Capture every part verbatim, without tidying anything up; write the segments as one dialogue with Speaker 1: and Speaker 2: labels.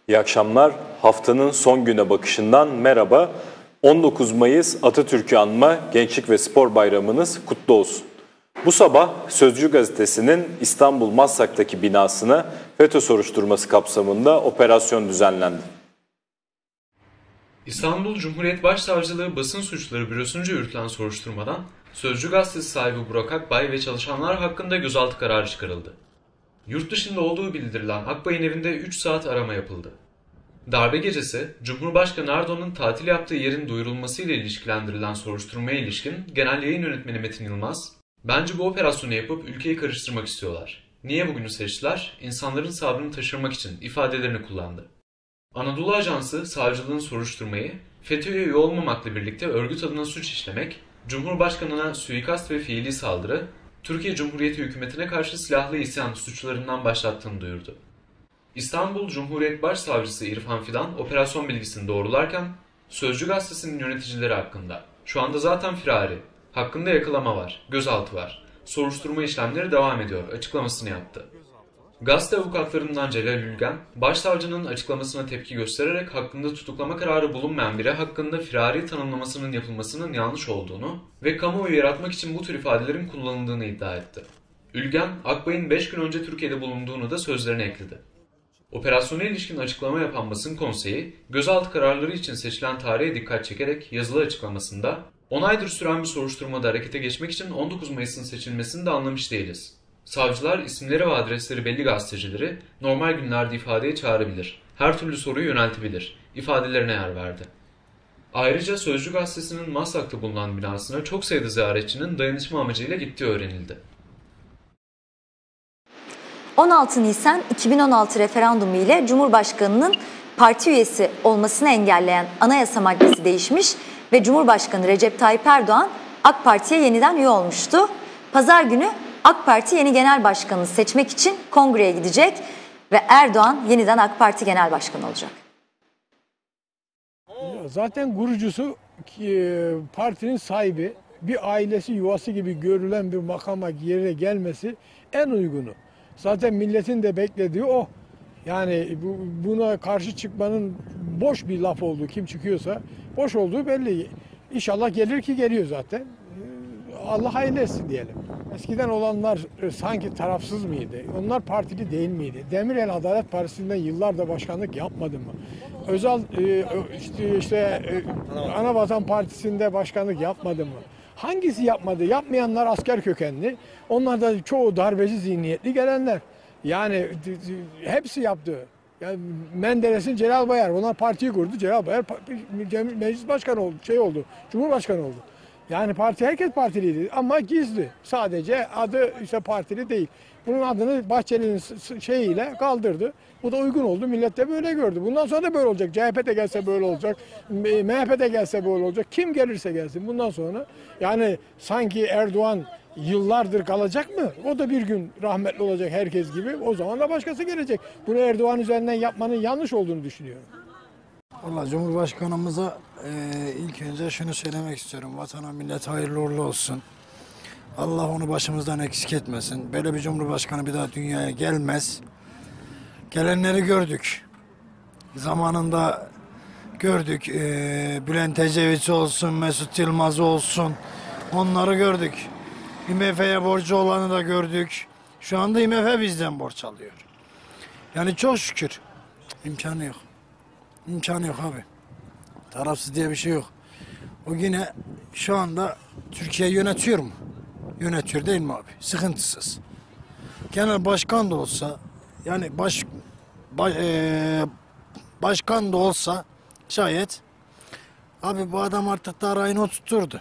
Speaker 1: İyi akşamlar. Haftanın son güne bakışından merhaba. on dokuz Mayıs Atatürk'ü anma Gençlik ve Spor Bayramınız kutlu olsun. Bu sabah Sözcü Gazetesi'nin İstanbul Maslak'taki binasına FETÖ soruşturması kapsamında operasyon düzenlendi.
Speaker 2: İstanbul Cumhuriyet Başsavcılığı Basın Suçları Bürosu'nca yürütülen soruşturmadan Sözcü Gazetesi sahibi Burak Akbay ve çalışanlar hakkında gözaltı kararı çıkarıldı. Yurt dışında olduğu bildirilen Akbay'ın evinde üç saat arama yapıldı. Darbe gecesi, Cumhurbaşkanı Erdoğan'ın tatil yaptığı yerin duyurulmasıyla ilişkilendirilen soruşturmaya ilişkin Genel Yayın Yönetmeni Metin Yılmaz, "Bence bu operasyonu yapıp ülkeyi karıştırmak istiyorlar. Niye bugünü seçtiler? İnsanların sabrını taşırmak için" ifadelerini kullandı. Anadolu Ajansı, savcılığın soruşturmayı, FETÖ'ye üye olmamakla birlikte örgüt adına suç işlemek, Cumhurbaşkanı'na suikast ve fiili saldırı, Türkiye Cumhuriyeti hükümetine karşı silahlı isyan suçlarından başlattığını duyurdu. İstanbul Cumhuriyet Başsavcısı İrfan Fidan operasyon bilgisini doğrularken, Sözcü Gazetesi'nin yöneticileri hakkında "Şu anda zaten firari, hakkında yakalama var, gözaltı var, soruşturma işlemleri devam ediyor" açıklamasını yaptı. Gazete avukatlarından Celal Ülgen, başsavcının açıklamasına tepki göstererek hakkında tutuklama kararı bulunmayan biri hakkında firari tanımlamasının yapılmasının yanlış olduğunu ve kamuoyu yaratmak için bu tür ifadelerin kullanıldığını iddia etti. Ülgen, Akbay'ın beş gün önce Türkiye'de bulunduğunu da sözlerine ekledi. Operasyona ilişkin açıklama yapan basın konseyi, gözaltı kararları için seçilen tarihe dikkat çekerek yazılı açıklamasında, on aydır süren bir soruşturmada harekete geçmek için on dokuz Mayıs'ın seçilmesini de anlamış değiliz. Savcılar isimleri ve adresleri belli gazetecileri normal günlerde ifadeye çağırabilir, her türlü soruyu yöneltebilir ifadelerine yer verdi. Ayrıca Sözcü Gazetesi'nin Maslak'ta bulunan binasına çok sayıda ziyaretçinin dayanışma amacıyla gittiği öğrenildi.
Speaker 3: on altı Nisan iki bin on altı referandumu ile Cumhurbaşkanı'nın parti üyesi olmasını engelleyen anayasa maddesi değişmiş ve Cumhurbaşkanı Recep Tayyip Erdoğan AK Parti'ye yeniden üye olmuştu. Pazar günü AK Parti yeni genel başkanını seçmek için kongreye gidecek ve Erdoğan yeniden AK Parti genel başkanı olacak.
Speaker 4: Zaten kurucusu partinin sahibi, bir ailesi yuvası gibi görülen bir makama yere gelmesi en uygunu. Zaten milletin de beklediği o. Yani bu, buna karşı çıkmanın boş bir laf olduğu, kim çıkıyorsa boş olduğu belli. İnşallah gelir ki geliyor zaten. Allah hayırlı etsin diyelim. Eskiden olanlar sanki tarafsız mıydı? Onlar partili değil miydi? Demirel Adalet Partisi'nden yıllardır başkanlık yapmadı mı? Özal işte, işte Anavatan Partisi'nde başkanlık yapmadı mı? Hangisi yapmadı? Yapmayanlar asker kökenli. Onlar da çoğu darbeci zihniyetli gelenler. Yani hepsi yaptı. Yani Menderes'in Celal Bayar, onlar partiyi kurdu. Celal Bayar meclis başkanı oldu, şey oldu, cumhurbaşkanı oldu. Yani parti, herkes partiliydi ama gizli. Sadece adı işte partili değil. Bunun adını Bahçeli'nin şeyiyle kaldırdı. Bu da uygun oldu. Millet de böyle gördü. Bundan sonra da böyle olacak. C H P de gelse böyle olacak. M H P de gelse böyle olacak. Kim gelirse gelsin bundan sonra. Yani sanki Erdoğan yıllardır kalacak mı? O da bir gün rahmetli olacak herkes gibi. O zaman da başkası gelecek. Bunu Erdoğan üzerinden yapmanın yanlış olduğunu düşünüyorum.
Speaker 5: Vallahi Cumhurbaşkanımıza e, ilk önce şunu söylemek istiyorum. Vatana millet hayırlı uğurlu olsun. Allah onu başımızdan eksik etmesin. Böyle bir Cumhurbaşkanı bir daha dünyaya gelmez. Gelenleri gördük. Zamanında gördük. E, Bülent Ecevit olsun, Mesut Yılmaz olsun. Onları gördük. I M F'ye borcu olanı da gördük. Şu anda I M F bizden borç alıyor. Yani çok şükür. İmkanı yok. İmkanı yok abi. Tarafsız diye bir şey yok. O yine şu anda Türkiye yönetiyor mu? Yönetiyor değil mi abi? Sıkıntısız. Genel başkan da olsa, yani baş, baş e, başkan da olsa şayet abi bu adam artık da rayını oturturdu.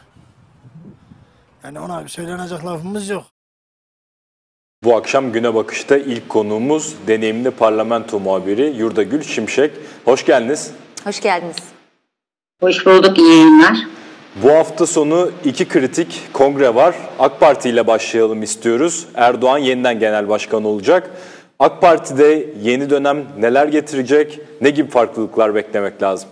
Speaker 5: Yani ona bir söylenecek lafımız yok.
Speaker 1: Bu akşam Güne Bakış'ta ilk konuğumuz deneyimli parlamento muhabiri Yurdagül Şimşek. Hoş geldiniz.
Speaker 3: Hoş geldiniz.
Speaker 6: Hoş bulduk, iyi yayınlar.
Speaker 1: Bu hafta sonu iki kritik kongre var. AK Parti ile başlayalım istiyoruz. Erdoğan yeniden genel başkan olacak. AK Parti'de yeni dönem neler getirecek, ne gibi farklılıklar beklemek lazım?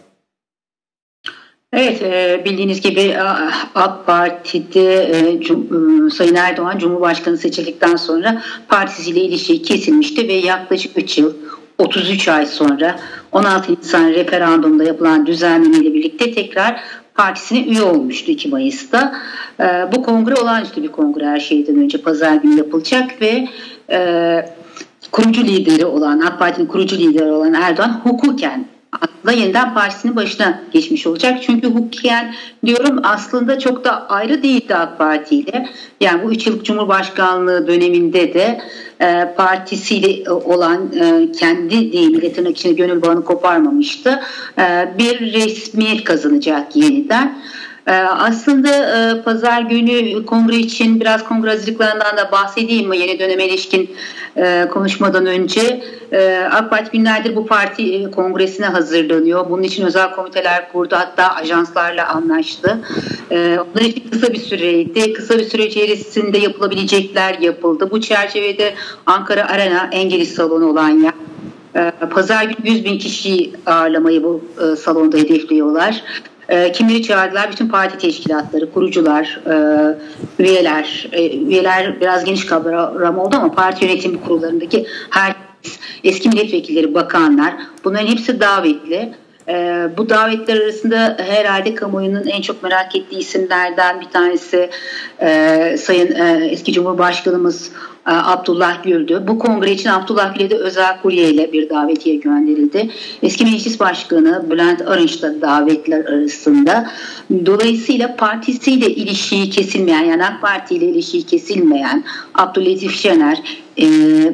Speaker 6: Evet, bildiğiniz gibi AK Parti'de Sayın Erdoğan Cumhurbaşkanı seçildikten sonra partisiyle ilişki kesilmişti ve yaklaşık üç yıl, otuz üç ay sonra on altı Nisan referandumda yapılan düzenlemeyle birlikte tekrar partisine üye olmuştu iki Mayıs'ta. E, bu kongre olağanüstü bir kongre, her şeyden önce pazar günü yapılacak ve e, kurucu lideri olan, AK Parti'nin kurucu lideri olan Erdoğan hukuken aslında yeniden partisinin başına geçmiş olacak. Çünkü hukuken diyorum aslında çok da ayrı değildi AK Parti ile. Yani bu üç yıllık Cumhurbaşkanlığı döneminde de e, partisiyle olan e, kendi deyimiyle tırnak içinde gönül bağını koparmamıştı. E, bir resmiyet kazanacak yeniden. Ee, aslında e, pazar günü kongre için biraz kongre hazırlıklarından da bahsedeyim mi? Yeni döneme ilişkin e, konuşmadan önce e, AK Parti günlerdir bu parti e, kongresine hazırlanıyor. Bunun için özel komiteler kurdu, hatta ajanslarla anlaştı. E, onlar için kısa bir süreydi. Kısa bir süre içerisinde yapılabilecekler yapıldı. Bu çerçevede Ankara Arena en geniş salonu olan yer. E, pazar günü yüz bin kişiyi ağırlamayı bu e, salonda hedefliyorlar. E, kimleri çağırdılar? Bütün parti teşkilatları, kurucular, e, üyeler. E, üyeler biraz geniş kavram oldu ama parti yönetim kurullarındaki herkes, eski milletvekilleri, bakanlar, bunların hepsi davetli. E, bu davetler arasında herhalde kamuoyunun en çok merak ettiği isimlerden bir tanesi e, Sayın e, eski Cumhurbaşkanımız e, Abdullah Gül'dü. Bu kongre için Abdullah Gül'e de özel kurye ile bir davetiye gönderildi. Eski Meclis Başkanı Bülent Arınç da davetler arasında. Dolayısıyla partisiyle ilişiği kesilmeyen, yani AK Parti ile ilişiği kesilmeyen Abdülatif Şener, e,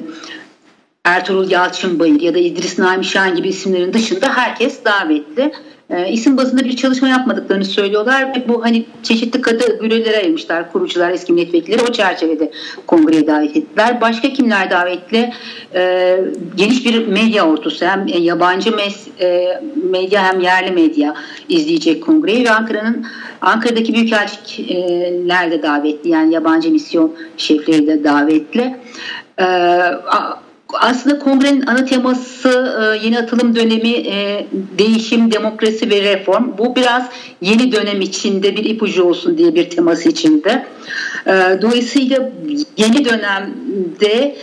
Speaker 6: Ertuğrul Yalçınbayır ya da İdris Naim Şahin gibi isimlerin dışında herkes davetli. E, isim bazında bir çalışma yapmadıklarını söylüyorlar ve bu hani çeşitli kategorilere ayırmışlar kurucular, eski milletvekilleri, o çerçevede kongreye davet ettiler. Başka kimler davetli? E, geniş bir medya ordusu, hem yabancı mes- e, medya hem yerli medya izleyecek kongreyi ve Ankara'nın Ankara'daki büyükelçiler de davetli, yani yabancı misyon şefleri de davetli. E, Aslında kongrenin ana teması yeni atılım dönemi, değişim, demokrasi ve reform. Bu biraz yeni dönem içinde bir ipucu olsun diye bir teması içinde. Dolayısıyla yeni dönemde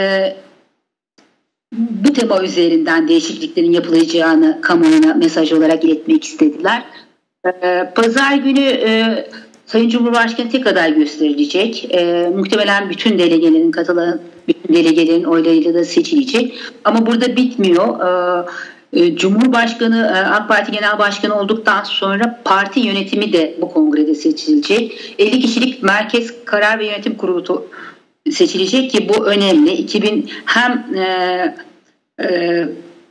Speaker 6: bu tema üzerinden değişikliklerin yapılacağını kamuoyuna mesaj olarak iletmek istediler. Pazar günü Sayın Cumhurbaşkanı tek aday gösterilecek. E, muhtemelen bütün delegelerin katılan bütün delegelerin oylarıyla da seçilecek. Ama burada bitmiyor. E, e, Cumhurbaşkanı e, AK Parti Genel Başkanı olduktan sonra parti yönetimi de bu kongrede seçilecek. elli kişilik Merkez Karar ve Yönetim Kurulu seçilecek ki bu önemli. iki bin hem e, e,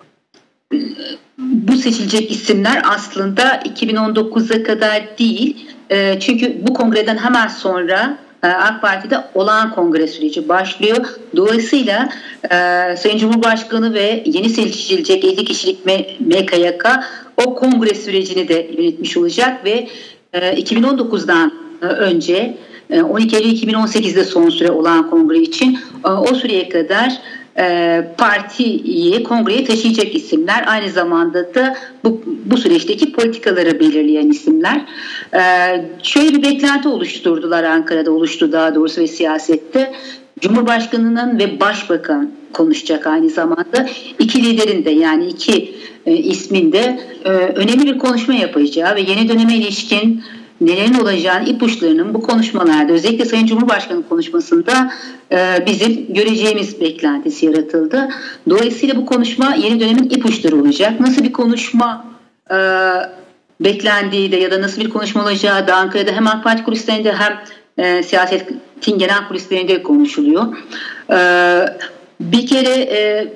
Speaker 6: bu seçilecek isimler aslında iki bin on dokuza kadar değil. Çünkü bu kongreden hemen sonra AK Parti'de olağan kongre süreci başlıyor. Dolayısıyla Sayın Cumhurbaşkanı ve yeni seçilecek elli kişilik M K Y K o kongre sürecini de yönetmiş olacak ve iki bin on dokuzdan önce on iki Eylül iki bin on sekizde son süre olağan kongre için o süreye kadar partiyi kongreye taşıyacak isimler, aynı zamanda da bu, bu süreçteki politikaları belirleyen isimler. Ee, şöyle bir beklenti oluşturdular, Ankara'da oluştu daha doğrusu ve siyasette. Cumhurbaşkanının ve başbakan konuşacak aynı zamanda. İki liderin de, yani iki e, ismin de e, önemli bir konuşma yapacağı ve yeni döneme ilişkin nelerin olacağını, ipuçlarının bu konuşmalarda, özellikle Sayın Cumhurbaşkanı konuşmasında e, bizim göreceğimiz beklentisi yaratıldı. Dolayısıyla bu konuşma yeni dönemin ipuçları olacak. Nasıl bir konuşma e, beklendiği de ya da nasıl bir konuşma olacağı da Ankara'da hem AK Parti kulislerinde hem e, siyasetin genel kulislerinde konuşuluyor. E, bir kere e,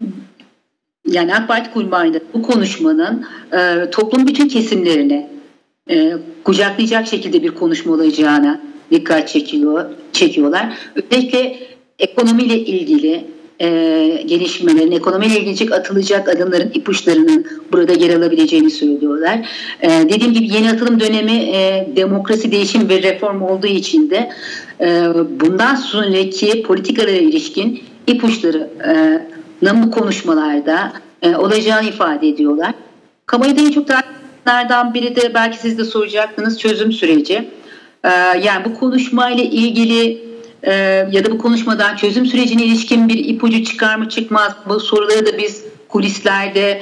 Speaker 6: yani AK Parti kurmayında bu konuşmanın e, toplumun bütün kesimlerine E, kucaklayacak şekilde bir konuşma olacağına dikkat çekiyor, çekiyorlar. Özellikle ekonomiyle ilgili e, gelişmelerin, ekonomiyle ilgili atılacak adımların ipuçlarının burada yer alabileceğini söylüyorlar. E, dediğim gibi yeni atılım dönemi e, demokrasi, değişim ve reform olduğu için de e, bundan sonraki politikalara ilişkin ipuçlarının bu konuşmalarda e, olacağını ifade ediyorlar. Kamuoyunda en çok tartışmalardan biri de, belki siz de soracaktınız, çözüm süreci. Ee, yani bu konuşmayla ilgili e, ya da bu konuşmadan çözüm sürecine ilişkin bir ipucu çıkar mı çıkmaz, bu soruları da biz kulislerde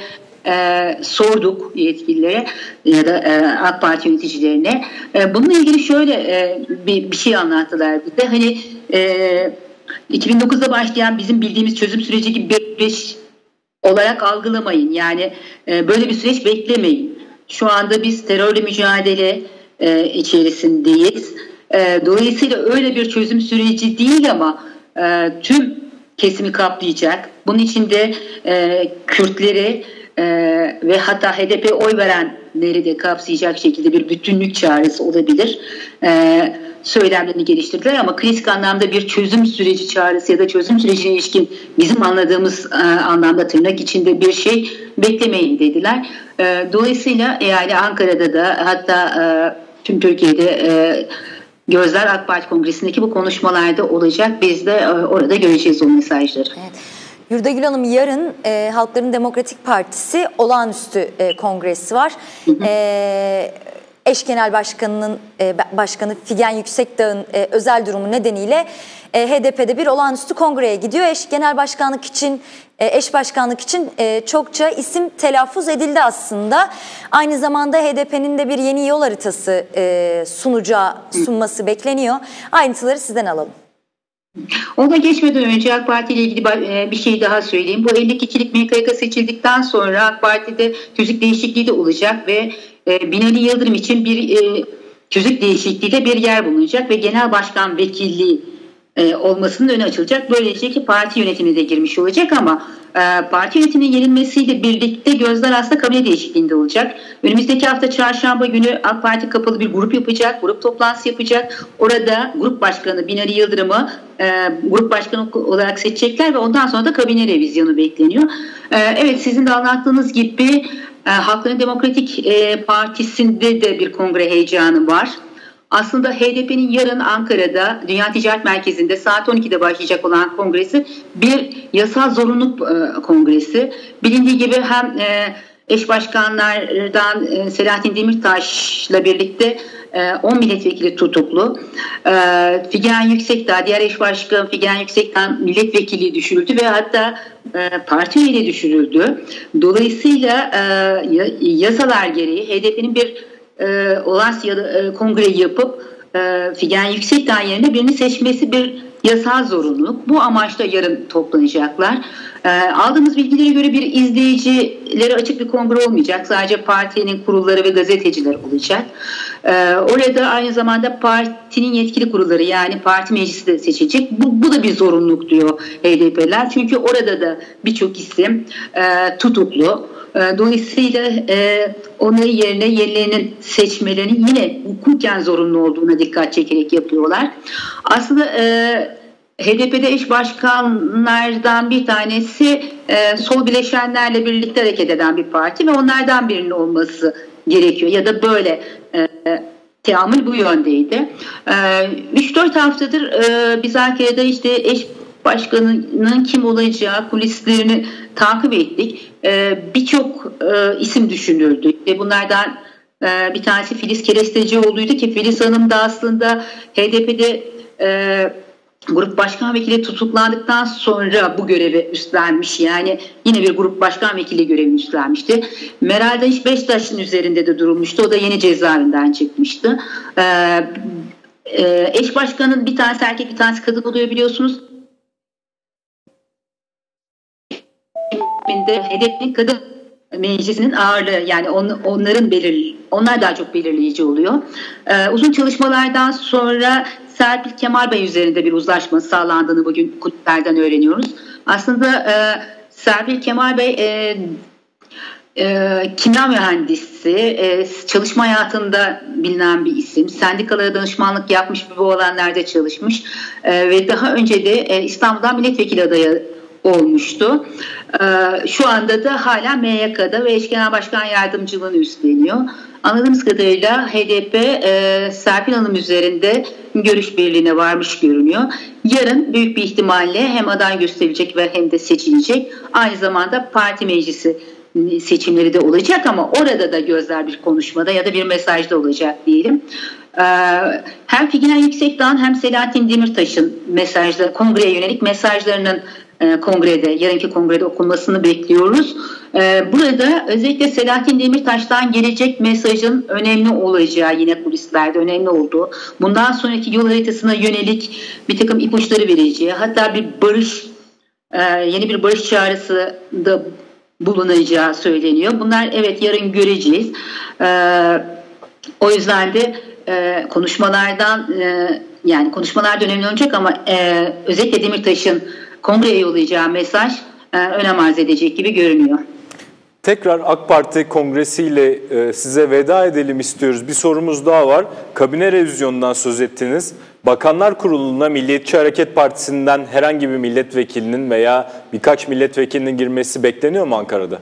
Speaker 6: e, sorduk yetkililere ya da e, AK Parti yöneticilerine. E, bununla ilgili şöyle e, bir, bir şey anlattılar bize. Hani e, iki bin dokuzda başlayan bizim bildiğimiz çözüm süreci gibi bir süreç olarak algılamayın. Yani e, böyle bir süreç beklemeyin. Şu anda biz terörle mücadele e, içerisindeyiz. E, dolayısıyla öyle bir çözüm süreci değil ama e, tüm kesimi kaplayacak. Bunun içinde e, Kürtleri e, ve hatta H D P'ye oy verenleri de kapsayacak şekilde bir bütünlük çağrısı olabilir. E, söylemlerini geliştirdiler ama klasik anlamda bir çözüm süreci çağrısı ya da çözüm sürecine ilişkin bizim anladığımız e, anlamda tırnak içinde bir şey beklemeyin dediler. E, dolayısıyla yani Ankara'da da hatta e, tüm Türkiye'de e, gözler AK Parti Kongresi'ndeki bu konuşmalarda olacak. Biz de e, orada göreceğiz o mesajları. Evet.
Speaker 3: Yurdagül Hanım, yarın e, Halkların Demokratik Partisi olağanüstü e, kongresi var. Hı hı. E, Eş Genel Başkanı'nın e, Başkanı Figen Yüksekdağ'ın e, özel durumu nedeniyle e, H D P'de bir olağanüstü kongreye gidiyor. Eş Genel Başkanlık için, e, eş başkanlık için e, çokça isim telaffuz edildi aslında. Aynı zamanda H D P'nin de bir yeni yol haritası e, sunacağı, sunması bekleniyor. Ayrıntıları sizden alalım.
Speaker 6: Ona geçmeden önce AK Parti ile ilgili bir şey daha söyleyeyim. Bu elli iki kişilik M K Y K seçildikten sonra AK Parti'de tüzük değişikliği de olacak ve Binali Yıldırım için bir tüzük değişikliğiyle bir yer bulunacak ve genel başkan vekilliği olmasının önü açılacak. Böylece parti yönetimine de girmiş olacak ama parti yönetiminin yenilmesiyle birlikte gözler aslında kabine değişikliğinde olacak. Önümüzdeki hafta çarşamba günü AK Parti kapalı bir grup yapacak, grup toplantısı yapacak. Orada grup başkanı Binali Yıldırım'ı e, grup başkanı olarak seçecekler ve ondan sonra da kabine revizyonu bekleniyor. E, evet, sizin de anlattığınız gibi e, Halkların Demokratik e, Partisi'nde de bir kongre heyecanı var. Aslında H D P'nin yarın Ankara'da Dünya Ticaret Merkezi'nde saat on ikide başlayacak olan kongresi bir yasal zorunluluk e, kongresi. Bilindiği gibi hem e, eş başkanlardan e, Selahattin Demirtaş'la birlikte e, on milletvekili tutuklu. E, Figen Yüksekdağ, diğer eş başkan Figen Yüksekdağ milletvekili düşürüldü ve hatta e, parti üyeliği düşürüldü. Dolayısıyla e, yasalar gereği H D P'nin bir E, olağanüstü e, kongreyi yapıp e, Figen Yüksekdağ yerine birini seçmesi bir yasal zorunluluk. Bu amaçla yarın toplanacaklar. E, aldığımız bilgilere göre bir izleyicilere açık bir kongre olmayacak. Sadece partinin kurulları ve gazeteciler olacak. E, orada aynı zamanda partinin yetkili kurulları yani parti meclisi de seçilecek. Bu, bu da bir zorunluluk diyor H D P'ler. Çünkü orada da birçok isim e, tutuklu. Dolayısıyla e, onların yerine yenilerinin seçmelerini yine hukuken zorunlu olduğuna dikkat çekerek yapıyorlar. Aslında e, H D P'de eş başkanlardan bir tanesi e, sol bileşenlerle birlikte hareket eden bir parti ve onlardan birinin olması gerekiyor ya da böyle e, teamül bu yöndeydi. üç dört haftadır e, biz Ankara'da işte eş başkanının kim olacağı kulislerini takip ettik. Ee, Birçok e, isim düşünüldü. Ve bunlardan e, bir tanesi Filiz Kerestecioğlu'ydu ki Filiz Hanım da aslında H D P'de e, grup başkan vekili tutuklandıktan sonra bu görevi üstlenmiş. Yani yine bir grup başkan vekili görevini üstlenmişti. Meral Danış Beştaş'ın üzerinde de durulmuştu. O da yeni cezaevinden çıkmıştı. Ee, e, eş başkanın bir tanesi erkek bir tanesi kadın oluyor biliyorsunuz. H D P'nin kadın meclisinin ağırlığı yani on, onların belir, onlar daha çok belirleyici oluyor. Ee, uzun çalışmalardan sonra Serpil Kemal Bey üzerinde bir uzlaşma sağlandığını bugün kulüplerden öğreniyoruz. Aslında e, Serpil Kemal Bey e, e, kimya mühendisi, e, çalışma hayatında bilinen bir isim. Sendikalara danışmanlık yapmış, bu alanlarda çalışmış e, ve daha önce de e, İstanbul'dan milletvekili adayı olmuştu. Ee, şu anda da hala M Y K'da ve eş genel başkan yardımcılığını üstleniyor. Anladığımız kadarıyla H D P e, Serpil Hanım üzerinde görüş birliğine varmış görünüyor. Yarın büyük bir ihtimalle hem aday gösterilecek ve hem de seçilecek. Aynı zamanda parti meclisi seçimleri de olacak ama orada da gözler bir konuşmada ya da bir mesajda olacak diyelim. Ee, hem Figen Yüksekdağ'ın hem Selahattin Demirtaş'ın mesajları, kongreye yönelik mesajlarının e, kongrede, yarınki kongrede okunmasını bekliyoruz. E, burada özellikle Selahattin Demirtaş'tan gelecek mesajın önemli olacağı, yine kulislerde önemli olduğu, bundan sonraki yol haritasına yönelik bir takım ipuçları vereceği, hatta bir barış, e, yeni bir barış çağrısı da bulunacağı söyleniyor. Bunlar evet yarın göreceğiz. E, o yüzden de e, konuşmalardan e, yani konuşmalar önemli olacak ama e, özellikle Demirtaş'ın kongreye yollayacağı mesaj e, önem arz edecek gibi görünüyor.
Speaker 1: Tekrar AK Parti kongresiyle e, size veda edelim istiyoruz. Bir sorumuz daha var. Kabine revizyonundan söz ettiniz. Bakanlar Kurulu'na Milliyetçi Hareket Partisi'nden herhangi bir milletvekilinin veya birkaç milletvekilinin girmesi bekleniyor mu Ankara'da?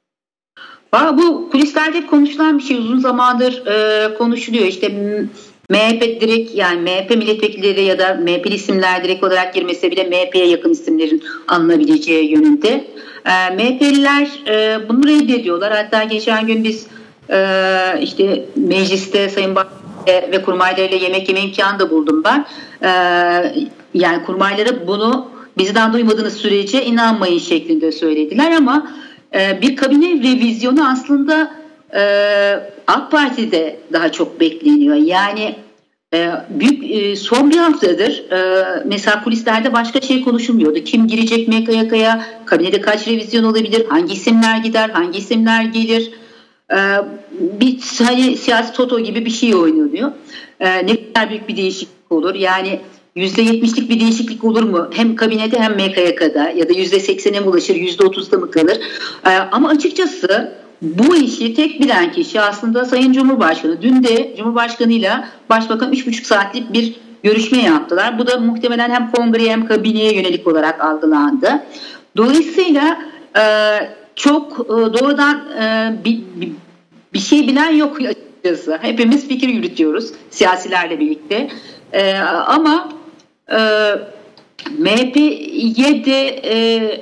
Speaker 6: Bu kulislerde konuşulan bir şey, uzun zamandır e, konuşuluyor. İşte M H P direkt, yani M H P milletvekilleri ya da M H P'li isimler direkt olarak girmese bile M H P'ye yakın isimlerin alınabileceği yönünde. E, M H P'liler e, bunu reddediyorlar. Hatta geçen gün biz e, işte mecliste Sayın Bakan ve kurmaylarıyla yemek yeme imkanı da buldum ben. E, yani kurmaylara bunu bizden duymadığınız sürece inanmayın şeklinde söylediler ama e, bir kabine revizyonu aslında e, AK Parti'de daha çok bekleniyor. Yani e, büyük e, son bir haftadır e, mesela kulislerde başka şey konuşulmuyordu. Kim girecek M K Y K'ya, kabinede kaç revizyon olabilir, hangi isimler gider, hangi isimler gelir? E, bir hani, siyasi toto gibi bir şey oynanıyor. E, ne kadar büyük bir değişiklik olur? Yani yüzde yetmişlik bir değişiklik olur mu? Hem kabinede hem M K Y K'da ya da yüzde seksene mi ulaşır, yüzde otuzda mı kalır? E, ama açıkçası bu işi tek bilen kişi aslında Sayın Cumhurbaşkanı. Dün de Cumhurbaşkanıyla Başbakan üç buçuk saatlik bir görüşme yaptılar. Bu da muhtemelen hem kongreye hem kabineye yönelik olarak algılandı. Dolayısıyla e, çok e, doğrudan e, bir, bir, bir şey bilen yok açıkçası. Hepimiz fikir yürütüyoruz siyasilerle birlikte. E, ama e, M H P'ye de e,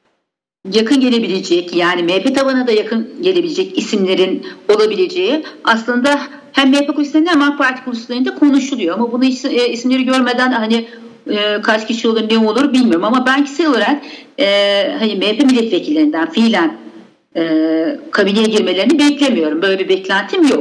Speaker 6: yakın gelebilecek, yani M H P tabanına da yakın gelebilecek isimlerin olabileceği aslında hem M H P kulislerinde hem AK Parti kulislerinde konuşuluyor. Ama bunu isimleri görmeden hani e, kaç kişi olur ne olur bilmiyorum. Ama ben kişisel olarak e, hani M H P milletvekillerinden fiilen e, kabineye girmelerini beklemiyorum. Böyle bir beklentim yok.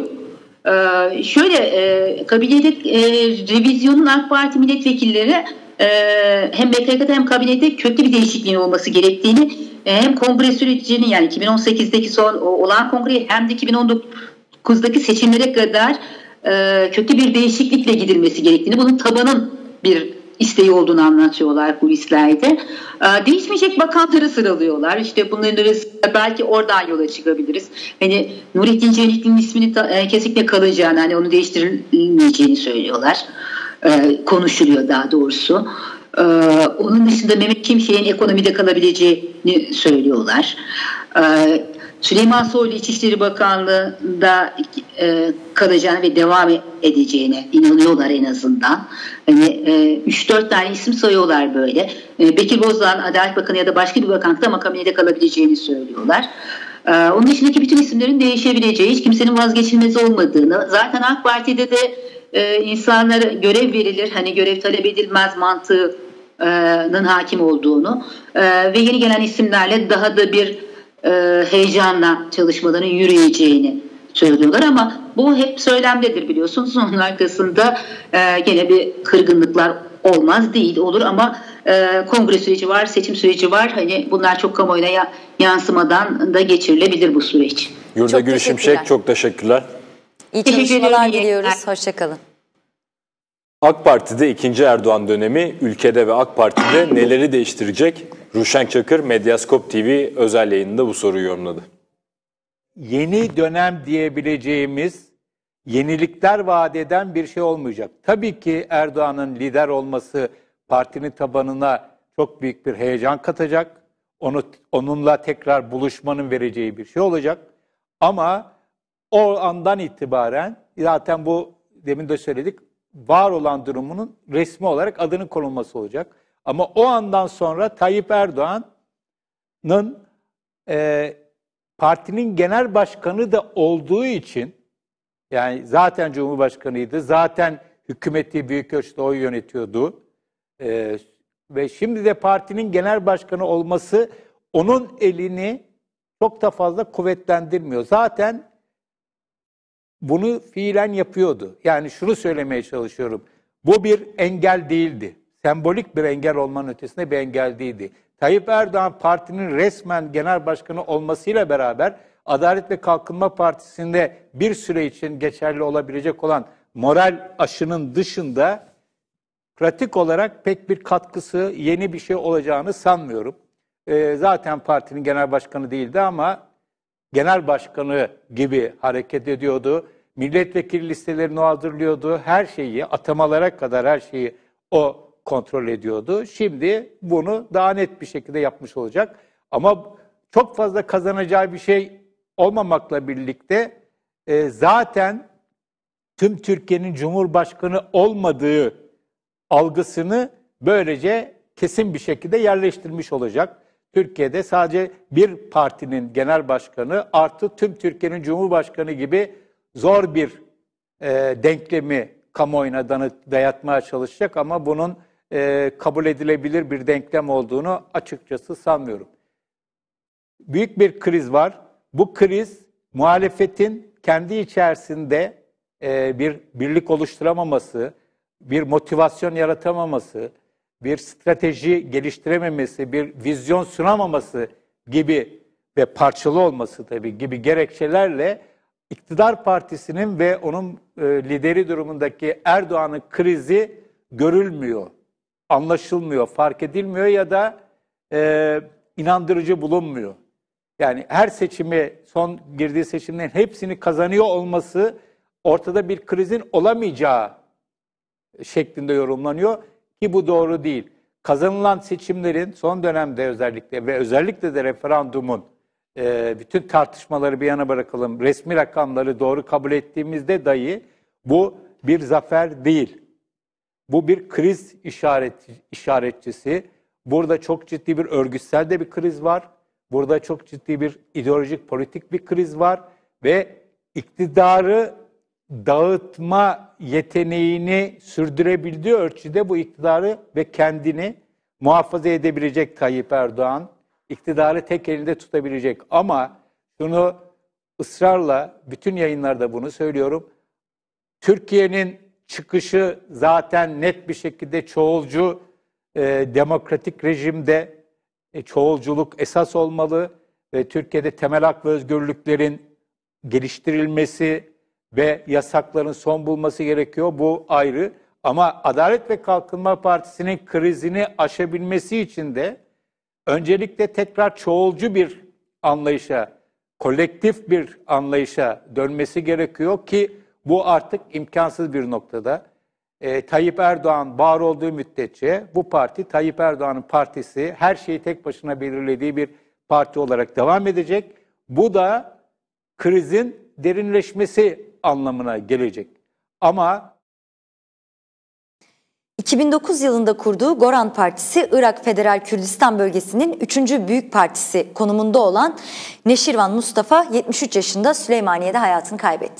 Speaker 6: E, şöyle e, kabinede e, revizyonun AK Parti milletvekilleri e, hem M K Y K'da hem kabinede köklü bir değişikliğin olması gerektiğini, hem kongre sürecinin, yani iki bin on sekizdeki son olan kongre hem de iki bin on dokuzdaki seçimlere kadar e, köklü bir değişiklikle gidilmesi gerektiğini, bunun tabanın bir isteği olduğunu anlatıyorlar kulislerde. E, değişmeyecek bakanları sıralıyorlar. İşte bunların arasında belki oradan yola çıkabiliriz. Hani Nurettin Cenikli'nin ismini ta, e, kesinlikle kalacağını, hani onu değiştirilmeyeceğini söylüyorlar. E, konuşuluyor daha doğrusu. Ee, onun dışında Mehmet Şimşek'in ekonomide kalabileceğini söylüyorlar. Ee, Süleyman Soylu İçişleri Bakanlığı'nda e, kalacağını ve devam edeceğine inanıyorlar en azından. Hani e, üç dört tane isim sayıyorlar böyle. E, Bekir Bozdağ'ın Adalet Bakanı ya da başka bir bakanlıkta ama kabinede kalabileceğini söylüyorlar. Ee, onun dışındaki bütün isimlerin değişebileceği, hiç kimsenin vazgeçilmezi olmadığını, zaten AK Parti'de de e, insanlara görev verilir, hani görev talep edilmez mantığının hakim olduğunu e, ve yeni gelen isimlerle daha da bir e, heyecanla çalışmaların yürüyeceğini söylüyorlar ama bu hep söylemdedir biliyorsunuz. Onun arkasında e, gene bir kırgınlıklar olmaz değil, olur ama e, kongre süreci var, seçim süreci var. Hani bunlar çok kamuoyuna ya, yansımadan da geçirilebilir bu süreç.
Speaker 1: Yurda Gül Şimşek, çok teşekkürler.
Speaker 3: İyi çalışmalar diliyoruz. Hoşçakalın.
Speaker 1: AK Parti'de ikinci Erdoğan dönemi ülkede ve AK Parti'de neleri değiştirecek? Ruşen Çakır, Medyaskop T V özel yayınında bu soruyu yorumladı.
Speaker 7: Yeni dönem diyebileceğimiz yenilikler vaat eden bir şey olmayacak. Tabii ki Erdoğan'ın lider olması partinin tabanına çok büyük bir heyecan katacak. Onu, onunla tekrar buluşmanın vereceği bir şey olacak. Ama o andan itibaren zaten bu demin de söyledik, var olan durumunun resmi olarak adının konulması olacak. Ama o andan sonra Tayyip Erdoğan'ın e, partinin genel başkanı da olduğu için, yani zaten Cumhurbaşkanıydı, zaten hükümeti büyük ölçüde o yönetiyordu. E, ve şimdi de partinin genel başkanı olması onun elini çok da fazla kuvvetlendirmiyor. Zaten bunu fiilen yapıyordu. Yani şunu söylemeye çalışıyorum. Bu bir engel değildi. Sembolik bir engel olmanın ötesinde bir engel değildi. Tayyip Erdoğan partinin resmen genel başkanı olmasıyla beraber Adalet ve Kalkınma Partisi'nde bir süre için geçerli olabilecek olan moral aşının dışında pratik olarak pek bir katkısı, yeni bir şey olacağını sanmıyorum. Ee, zaten partinin genel başkanı değildi ama genel başkanı gibi hareket ediyordu. Milletvekili listelerini o hazırlıyordu. Her şeyi, atamalara kadar her şeyi o kontrol ediyordu. Şimdi bunu daha net bir şekilde yapmış olacak. Ama çok fazla kazanacağı bir şey olmamakla birlikte e, zaten tüm Türkiye'nin Cumhurbaşkanı olmadığı algısını böylece kesin bir şekilde yerleştirmiş olacak. Türkiye'de sadece bir partinin genel başkanı artı tüm Türkiye'nin Cumhurbaşkanı gibi zor bir e, denklemi kamuoyuna dayatmaya çalışacak ama bunun e, kabul edilebilir bir denklem olduğunu açıkçası sanmıyorum. Büyük bir kriz var. Bu kriz muhalefetin kendi içerisinde e, bir birlik oluşturamaması, bir motivasyon yaratamaması, bir strateji geliştirememesi, bir vizyon sunamaması gibi ve parçalı olması tabii gibi gerekçelerle iktidar partisinin ve onun e, lideri durumundaki Erdoğan'ın krizi görülmüyor, anlaşılmıyor, fark edilmiyor ya da e, inandırıcı bulunmuyor. Yani her seçimi, son girdiği seçimlerin hepsini kazanıyor olması ortada bir krizin olamayacağı şeklinde yorumlanıyor ki bu doğru değil. Kazanılan seçimlerin son dönemde özellikle ve özellikle de referandumun e, bütün tartışmaları bir yana bırakalım, resmi rakamları doğru kabul ettiğimizde dahi bu bir zafer değil. Bu bir kriz işaret, işaretçisi. Burada çok ciddi bir örgütsel de bir kriz var. Burada çok ciddi bir ideolojik, politik bir kriz var ve iktidarı dağıtma yeteneğini sürdürebildiği ölçüde bu iktidarı ve kendini muhafaza edebilecek Tayyip Erdoğan, iktidarı tek elinde tutabilecek. Ama şunu ısrarla bütün yayınlarda bunu söylüyorum. Türkiye'nin çıkışı zaten net bir şekilde çoğulcu, e, demokratik rejimde e, çoğulculuk esas olmalı ve Türkiye'de temel hak ve özgürlüklerin geliştirilmesi ve yasakların son bulması gerekiyor. Bu ayrı. Ama Adalet ve Kalkınma Partisi'nin krizini aşabilmesi için de öncelikle tekrar çoğulcu bir anlayışa, kolektif bir anlayışa dönmesi gerekiyor ki bu artık imkansız bir noktada. E, Tayyip Erdoğan var olduğu müddetçe bu parti, Tayyip Erdoğan'ın partisi, her şeyi tek başına belirlediği bir parti olarak devam edecek. Bu da krizin derinleşmesi anlamına gelecek. Ama
Speaker 3: iki bin dokuz yılında kurduğu Goran Partisi, Irak Federal Kürdistan Bölgesi'nin üçüncü büyük partisi konumunda olan Neşirvan Mustafa yetmiş üç yaşında Süleymaniye'de hayatını kaybetti.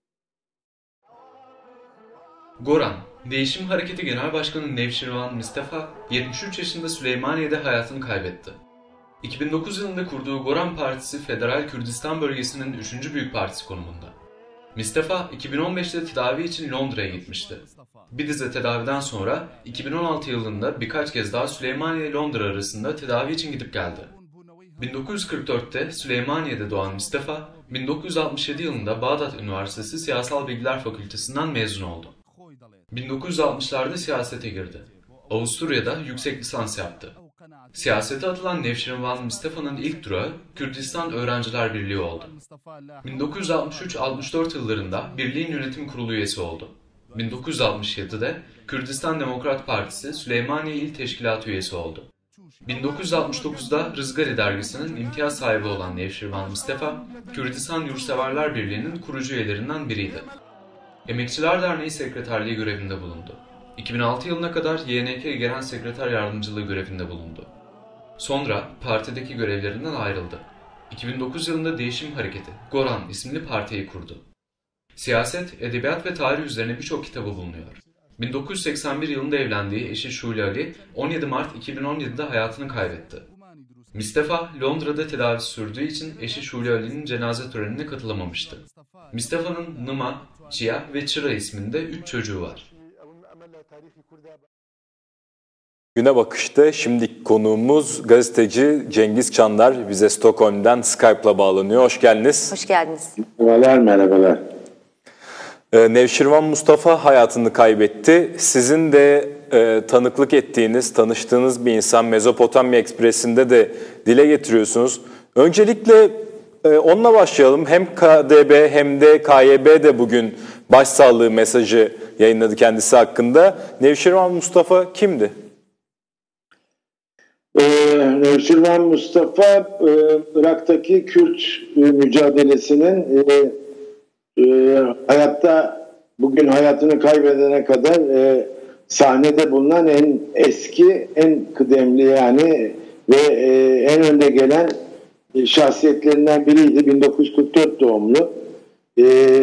Speaker 2: Goran, Değişim Hareketi Genel Başkanı Nevşirvan Mustafa yetmiş üç yaşında Süleymaniye'de hayatını kaybetti. iki bin dokuz yılında kurduğu Goran Partisi, Federal Kürdistan Bölgesi'nin üçüncü büyük partisi konumunda. Mustafa, iki bin on beşte tedavi için Londra'ya gitmişti. Bir dizi tedaviden sonra iki bin on altı yılında birkaç kez daha Süleymaniye ile Londra arasında tedavi için gidip geldi. bin dokuz yüz kırk dörtte Süleymaniye'de doğan Mustafa, bin dokuz yüz altmış yedi yılında Bağdat Üniversitesi Siyasal Bilgiler Fakültesinden mezun oldu. bin dokuz yüz altmışlarda siyasete girdi. Avusturya'da yüksek lisans yaptı. Siyasete atılan Nevşirvan Mustafa'nın ilk durağı Kürdistan Öğrenciler Birliği oldu. bin dokuz yüz altmış üç altmış dört yıllarında birliğin yönetim kurulu üyesi oldu. bin dokuz yüz altmış yedide Kürdistan Demokrat Partisi Süleymaniye İl Teşkilatı üyesi oldu. bin dokuz yüz altmış dokuzda Rızgari dergisinin imtiyaz sahibi olan Nevşirvan Mustafa, Kürdistan Yurtseverler Birliği'nin kurucu üyelerinden biriydi. Emekçiler Derneği Sekreterliği görevinde bulundu. iki bin altı yılına kadar Y N K Genel Sekreter Yardımcılığı görevinde bulundu. Sonra partideki görevlerinden ayrıldı. iki bin dokuz yılında Değişim Hareketi, Goran isimli partiyi kurdu. Siyaset, edebiyat ve tarih üzerine birçok kitabı bulunuyor. bin dokuz yüz seksen bir yılında evlendiği eşi Şule Ali, on yedi Mart iki bin on yedide hayatını kaybetti. Mustafa, Londra'da tedavi sürdüğü için eşi Şule Ali'nin cenaze törenine katılamamıştı. Mustafa'nın Nıma, Cia ve Çıra isminde üç çocuğu var.
Speaker 1: Güne Bakış'ta şimdiki konuğumuz gazeteci Cengiz Çandar bize Stockholm'dan Skype'la bağlanıyor. Hoş geldiniz.
Speaker 3: Hoş geldiniz.
Speaker 8: Merhabalar, merhabalar.
Speaker 1: Ee, Nevşirvan Mustafa hayatını kaybetti. Sizin de e, tanıklık ettiğiniz, tanıştığınız bir insan Mezopotamya Ekspresi'nde de dile getiriyorsunuz. Öncelikle e, onunla başlayalım. Hem K D B hem de K Y B de bugün başsağlığı mesajı yayınladı kendisi hakkında. Nevşirvan Mustafa kimdi?
Speaker 8: Ee, Nevşirvan Mustafa, e, Irak'taki Kürt e, mücadelesinin e, e, hayatta bugün hayatını kaybedene kadar e, sahnede bulunan en eski, en kıdemli yani ve e, en önde gelen e, şahsiyetlerinden biriydi. bin dokuz yüz kırk dört doğumlu. E,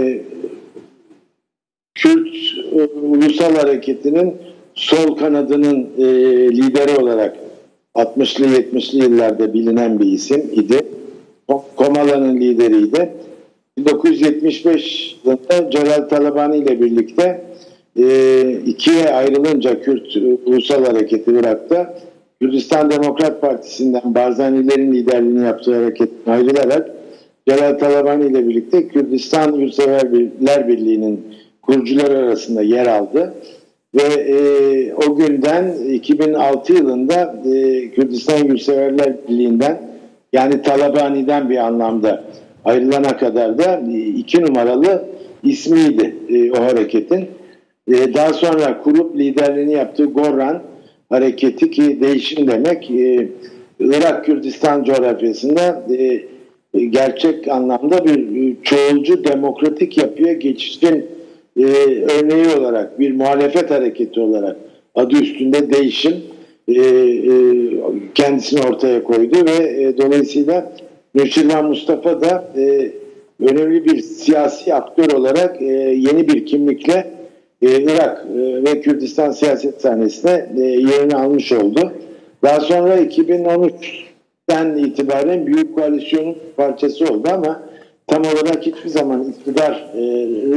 Speaker 8: Kürt e, Ulusal Hareketi'nin sol kanadının e, lideri olarak altmışlı yetmişli yıllarda bilinen bir isim idi. Komala'nın lideriydi. bin dokuz yüz yetmiş beş yılında Celal Talabani ile birlikte e, ikiye ayrılınca Kürt Ulusal Hareketi Irak'ta Kürdistan Demokrat Partisi'nden Barzanilerin liderliğini yaptığı hareketten ayrılarak Celal Talabani ile birlikte Kürdistan Yurtseverler Birliği'nin kurucuları arasında yer aldı. Ve e, o günden iki bin altı yılında e, Kürdistan Yurtseverler Birliği'nden yani Talabani'den bir anlamda ayrılana kadar da e, iki numaralı ismiydi e, o hareketin. E, daha sonra kurup liderliğini yaptığı Gorran hareketi ki değişim demek e, Irak Kürdistan coğrafyasında e, gerçek anlamda bir e, çoğulcu demokratik yapıya geçişin e, örneği olarak bir muhalefet hareketi olarak adı üstünde değişim e, e, kendisini ortaya koydu ve e, dolayısıyla Nevşirvan Mustafa da e, önemli bir siyasi aktör olarak e, yeni bir kimlikle e, Irak e, ve Kürdistan siyaset sahnesine e, yerini almış oldu. Daha sonra iki bin on üçten itibaren Büyük Koalisyon'un parçası oldu ama tam olarak hiçbir zaman iktidar e,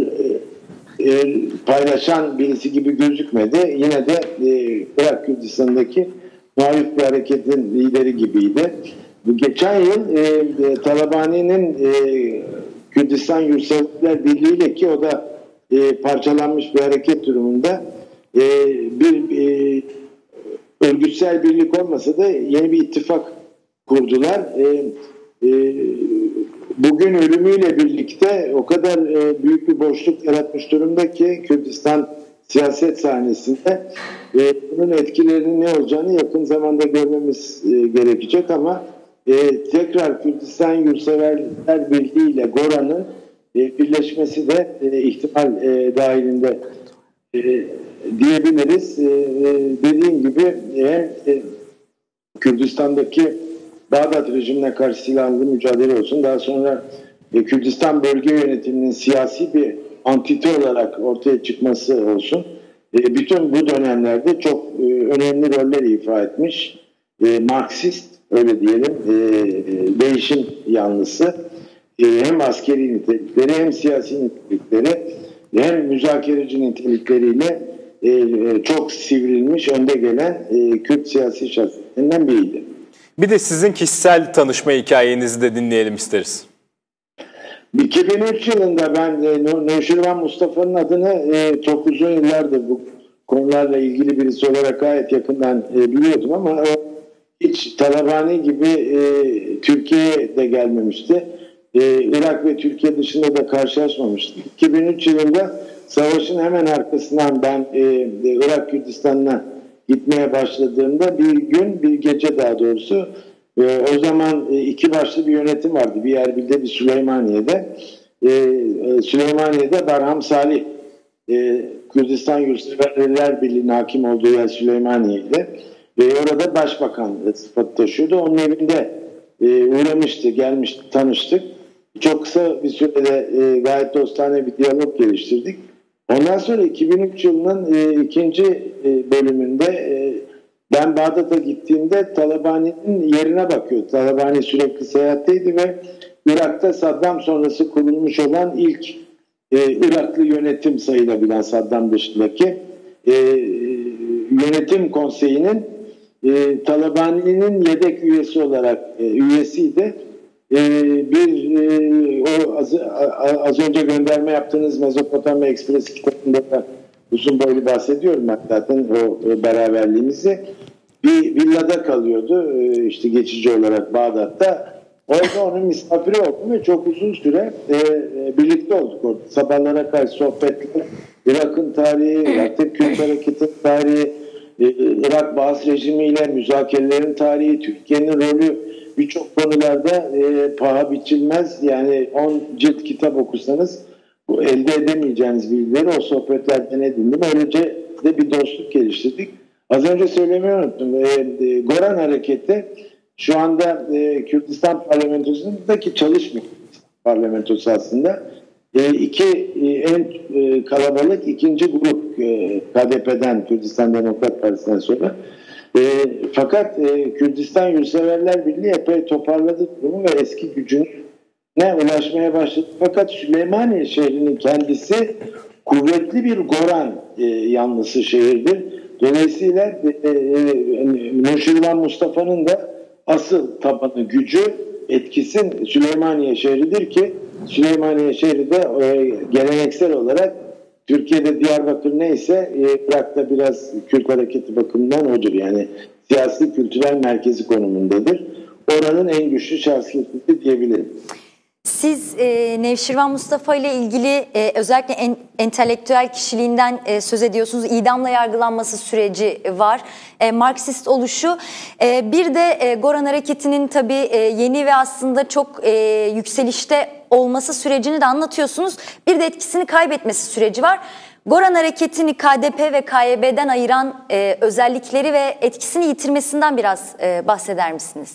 Speaker 8: e, e, paylaşan birisi gibi gözükmedi. Yine de e, Irak Kürdistan'daki muhalif bir hareketin lideri gibiydi. Geçen yıl e, e, Talabani'nin e, Kürdistan Yurtseverler Birliği ile ki o da e, parçalanmış bir hareket durumunda e, bir e, örgütsel birlik olmasa da yeni bir ittifak kurdular. E, e, bugün ölümüyle birlikte o kadar e, büyük bir boşluk yaratmış durumda ki Kürdistan siyaset sahnesinde e, bunun etkilerinin ne olacağını yakın zamanda görmemiz e, gerekecek ama e, tekrar Kürdistan Yurtseverler Birliği ile Goran'ın e, birleşmesi de e, ihtimal e, dahilinde e, diyebiliriz. E, dediğim gibi hem e, Kürdistan'daki Bağdat rejimine karşı silahlı mücadele olsun, daha sonra e, Kürdistan bölge yönetiminin siyasi bir antite olarak ortaya çıkması olsun. E, bütün bu dönemlerde çok e, önemli roller ifa etmiş. E, Marksist, öyle diyelim, e, değişim yanlısı. E, hem askeri nitelikleri hem siyasi nitelikleri hem müzakereci nitelikleriyle e, çok sivrilmiş, önde gelen e, Kürt siyasi şahsiyetlerinden biriydi.
Speaker 1: Bir de sizin kişisel tanışma hikayenizi de dinleyelim isteriz.
Speaker 8: iki bin üç yılında ben e, Nevşirvan Mustafa'nın adını e, çok uzun yıllardır bu konularla ilgili birisi olarak gayet yakından e, biliyordum ama o hiç Talabani gibi e, Türkiye'ye de gelmemişti. E, Irak ve Türkiye dışında da karşılaşmamıştı. iki bin üç yılında savaşın hemen arkasından ben e, Irak Kürdistan'ına gitmeye başladığımda bir gün, bir gece daha doğrusu e, o zaman e, iki başlı bir yönetim vardı. Bir Erbil'de, bir Süleymaniye'de. E, e, Süleymaniye'de Barham Salih e, Kürdistan Yurtseverler Birliği'nin hakim olduğu yer Süleymaniye'de. E, orada başbakan sıfatı taşıyordu. Onun evinde e, uğramıştı, gelmişti, tanıştık. Çok kısa bir sürede e, gayet dostane bir diyalog geliştirdik. Ondan sonra iki bin üç yılının e, ikinci e, bölümünde e, ben Bağdat'a gittiğimde Talabani'nin yerine bakıyor. Talabani sürekli seyahatteydi ve Irak'ta Saddam sonrası kurulmuş olan ilk e, Iraklı yönetim sayılabilen Saddam dışındaki e, yönetim konseyinin e, Talabani'nin yedek üyesi olarak e, üyesiydi. E, bir e, o az, az önce gönderme yaptığınız Mezopotamya Ekspresi kitabında da uzun boylu bahsediyorum ben zaten o, o beraberliğimizi. Bir villada kalıyordu e, işte geçici olarak Bağdat'ta. Orada onun misafiri oldum ve çok uzun süre e, e, birlikte olduk orada. Sabahlara karşı sohbetler, Irak'ın tarihi, Irak'ta Kürt hareketinin tarihi, e, Irak Baas rejimiyle müzakerelerin tarihi, Türkiye'nin rolü birçok konularda e, paha biçilmez. Yani on cilt kitap okursanız bu elde edemeyeceğiniz bilgileri o sohbetlerden edindim. Öylece de bir dostluk geliştirdik. Az önce söylemeyi unuttum. E, e, Goran Hareketi şu anda e, Kürdistan parlamentosundaki çalışmıyor. Parlamentosu aslında. E, iki e, en e, kalabalık ikinci grup e, K D P'den, Kürdistan Demokrat Partisi'nden sonra. E, fakat e, Kürdistan Yurtseverler Birliği epey toparladı durumu ve eski gücüne ulaşmaya başladı. Fakat Süleymaniye şehrinin kendisi kuvvetli bir Goran e, yanlısı şehirdir. Dolayısıyla e, e, Nuşirvan Mustafa'nın da asıl tabanı, gücü, etkisin Süleymaniye şehridir ki Süleymaniye şehri de e, geleneksel olarak Türkiye'de Diyarbakır neyse e, Irak'ta biraz Kürt hareketi bakımından odur. Yani siyasi kültürel merkezi konumundadır. Oranın en güçlü şahsiyeti diyebilirim.
Speaker 3: Siz e, Nevşirvan Mustafa ile ilgili e, özellikle en, entelektüel kişiliğinden e, söz ediyorsunuz. İdamla yargılanması süreci var. E, Marksist oluşu. E, bir de e, Goran Hareketi'nin tabii e, yeni ve aslında çok e, yükselişte olması sürecini de anlatıyorsunuz. Bir de etkisini kaybetmesi süreci var. Goran Hareketi'ni K D P ve K Y B'den ayıran e, özellikleri ve etkisini yitirmesinden biraz e, bahseder misiniz?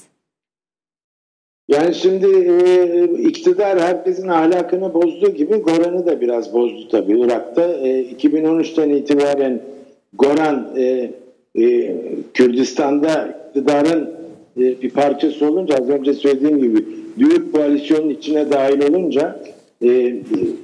Speaker 8: Yani şimdi e, iktidar herkesin ahlakını bozduğu gibi Goran'ı da biraz bozdu tabii Irak'ta. E, iki bin on üçten itibaren Goran e, e, Kürdistan'da iktidarın e, bir parçası olunca, az önce söylediğim gibi büyük koalisyonun içine dahil olunca e, e,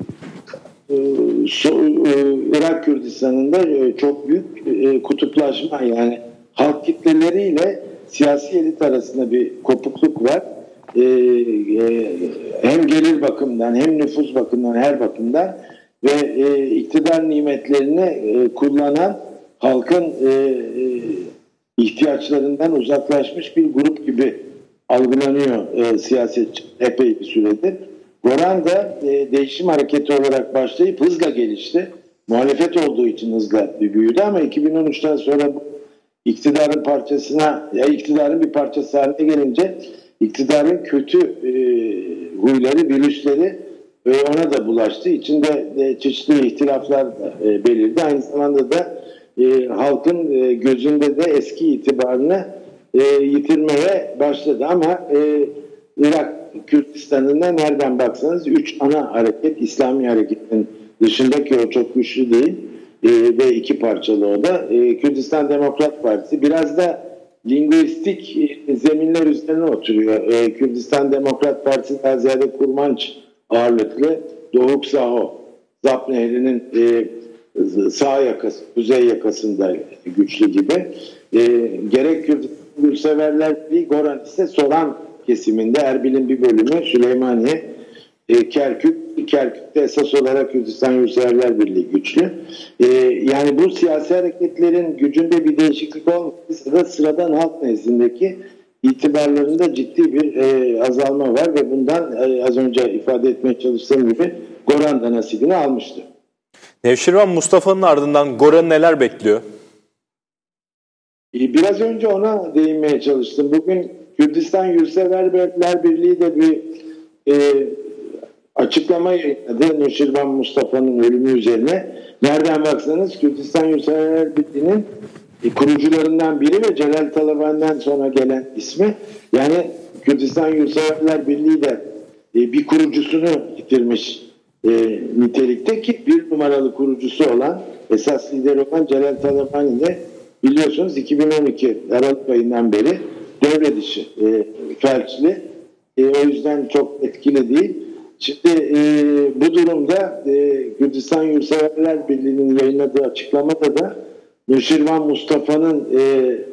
Speaker 8: so, e, Irak Kürdistan'ında e, çok büyük e, kutuplaşma, yani halk kitleleriyle siyasi elit arasında bir kopukluk var. Ee, e, hem gelir bakımından hem nüfus bakımından her bakımdan ve e, iktidar nimetlerini e, kullanan halkın e, e, ihtiyaçlarından uzaklaşmış bir grup gibi algılanıyor e, siyasetçi epey bir süredir. Goran da e, değişim hareketi olarak başlayıp hızla gelişti. Muhalefet olduğu için hızla büyüdü ama iki bin on üçten sonra bu iktidarın parçasına, ya iktidarın bir parçası haline gelince İktidarın kötü e, huyları, virüsleri e, ona da bulaştı. İçinde e, çeşitli ihtilaflar da, e, belirdi. Aynı zamanda da e, halkın e, gözünde de eski itibarını e, yitirmeye başladı. Ama e, Irak Kürdistan'ında nereden baksanız üç ana hareket, İslami hareketin dışındaki o çok güçlü değil e, ve iki parçalı o da. E, Kürdistan Demokrat Partisi biraz da lingüistik zeminler üzerine oturuyor. Ee, Kürdistan Demokrat Partisi daha ziyade kurmanç ağırlıklı. Doğuk Saho, Zap Nehri'nin e, sağ yakası, kuzey yakasında güçlü gibi. E, gerek Kürdistan severler değil, Goran ise Soran kesiminde, Erbil'in bir bölümü Süleymaniye, e, Kerkük, Kerkük'te esas olarak Kürdistan Yurtseverler Birliği güçlü. E, yani bu siyasi hareketlerin gücünde bir değişiklik olmasa da sıradan halk nezdindeki itibarlarında ciddi bir e, azalma var ve bundan e, az önce ifade etmeye çalıştığım gibi Goran da nasibini almıştı.
Speaker 1: Nevşirvan Mustafa'nın ardından Goran'ı neler bekliyor?
Speaker 8: E, biraz önce ona değinmeye çalıştım. Bugün Kürdistan Yurtseverler Birliği de bir e, açıklama yayınladı Nuşirvan Mustafa'nın ölümü üzerine. Nereden baksanız Kürdistan Yurtseverler Birliği'nin kurucularından biri ve Celal Talabani'den sonra gelen ismi. Yani Kürdistan Yurtseverler Birliği de bir kurucusunu yitirmiş e, nitelikte ki bir numaralı kurucusu olan, esas lideri olan Celal Talabani de biliyorsunuz iki bin on iki Aralık ayından beri devre dışı e, felçli. E, o yüzden çok etkili değil. Şimdi e, bu durumda e, Kürdistan Yurtseverler Birliği'nin yayınladığı açıklamada da Nuşirvan Mustafa'nın e,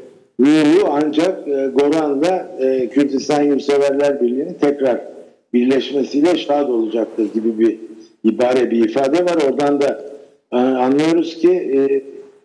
Speaker 8: ruhu ancak e, Goran'la e, Kürdistan Yurtseverler Birliği'nin tekrar birleşmesiyle şad olacaktır gibi bir ibare, bir ifade var. Oradan da e, anlıyoruz ki e,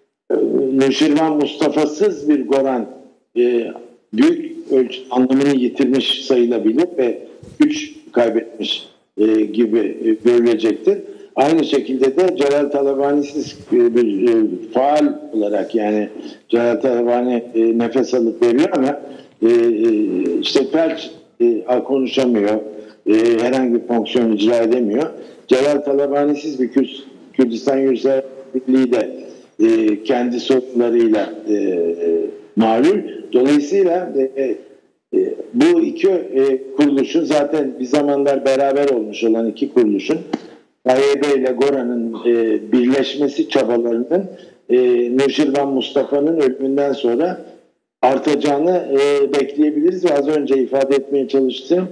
Speaker 8: Nuşirvan Mustafa'sız bir Goran e, büyük ölçü anlamını yitirmiş sayılabilir ve güç kaybetmiş e, gibi e, görülecektir. Aynı şekilde de Celal Talabani'siz e, bir e, faal olarak, yani Celal Talabani e, nefes alıp veriyor ama e, işte felç e, konuşamıyor, e, herhangi bir fonksiyon icra edemiyor. Celal Talabani'siz bir Kürt, Kürdistan Yurtsever Birliği de e, kendi sorunlarıyla e, e, malul. Dolayısıyla e, e, bu iki e, kuruluşun, zaten bir zamanlar beraber olmuş olan iki kuruluşun K Y B ile Goran'ın e, birleşmesi çabalarının e, Nuşirvan Mustafa'nın ölümünden sonra artacağını e, bekleyebiliriz. Ve az önce ifade etmeye çalıştığım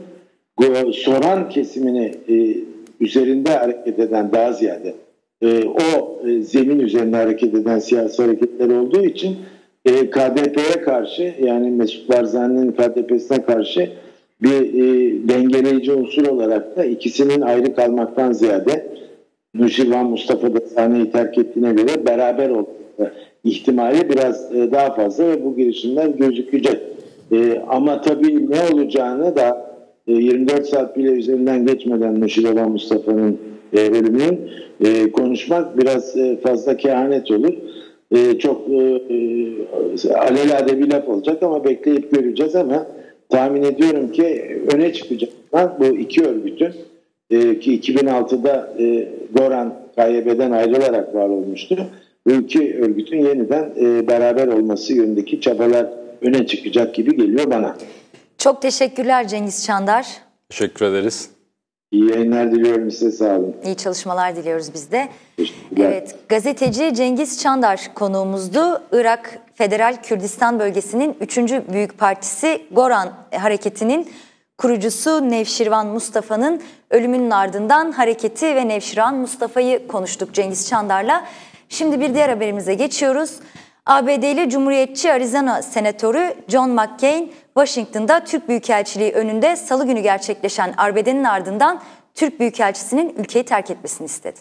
Speaker 8: Soran kesimini e, üzerinde hareket eden, daha ziyade e, o e, zemin üzerinde hareket eden siyasi hareketler olduğu için e, K D P'ye karşı, yani Mesut Barzani'nin K D P'sine karşı bir e, dengeleyici unsur olarak da ikisinin ayrı kalmaktan ziyade Nuşirvan Mustafa da sahneyi terk ettiğine göre beraber olma ihtimali biraz e, daha fazla ve bu girişimler gözükecek. E, ama tabii ne olacağını da e, yirmi dört saat bile üzerinden geçmeden Nuşirvan Mustafa'nın e, ölümünün e, konuşmak biraz e, fazla kehanet olur. E, çok e, e, alelade bir laf olacak ama bekleyip göreceğiz. Ama tahmin ediyorum ki öne çıkacaklar bu iki örgütün e, ki iki bin altıda e, Goran K Y B'den ayrılarak var olmuştu. Bu iki örgütün yeniden e, beraber olması yönündeki çabalar öne çıkacak gibi geliyor bana.
Speaker 3: Çok teşekkürler Cengiz Çandar.
Speaker 1: Teşekkür ederiz.
Speaker 8: İyi yayınlar diliyorum size, sağ olun.
Speaker 3: İyi çalışmalar diliyoruz biz de. Evet, gazeteci Cengiz Çandar konuğumuzdu. Irak Federal Kürdistan Bölgesi'nin üçüncü büyük partisi Goran Hareketi'nin kurucusu Nevşirvan Mustafa'nın ölümünün ardından hareketi ve Nevşirvan Mustafa'yı konuştuk Cengiz Çandar'la. Şimdi bir diğer haberimize geçiyoruz. A B D'li Cumhuriyetçi Arizona Senatörü John McCain, Washington'da Türk Büyükelçiliği önünde Salı günü gerçekleşen arbedenin ardından Türk Büyükelçisi'nin ülkeyi terk etmesini istedi.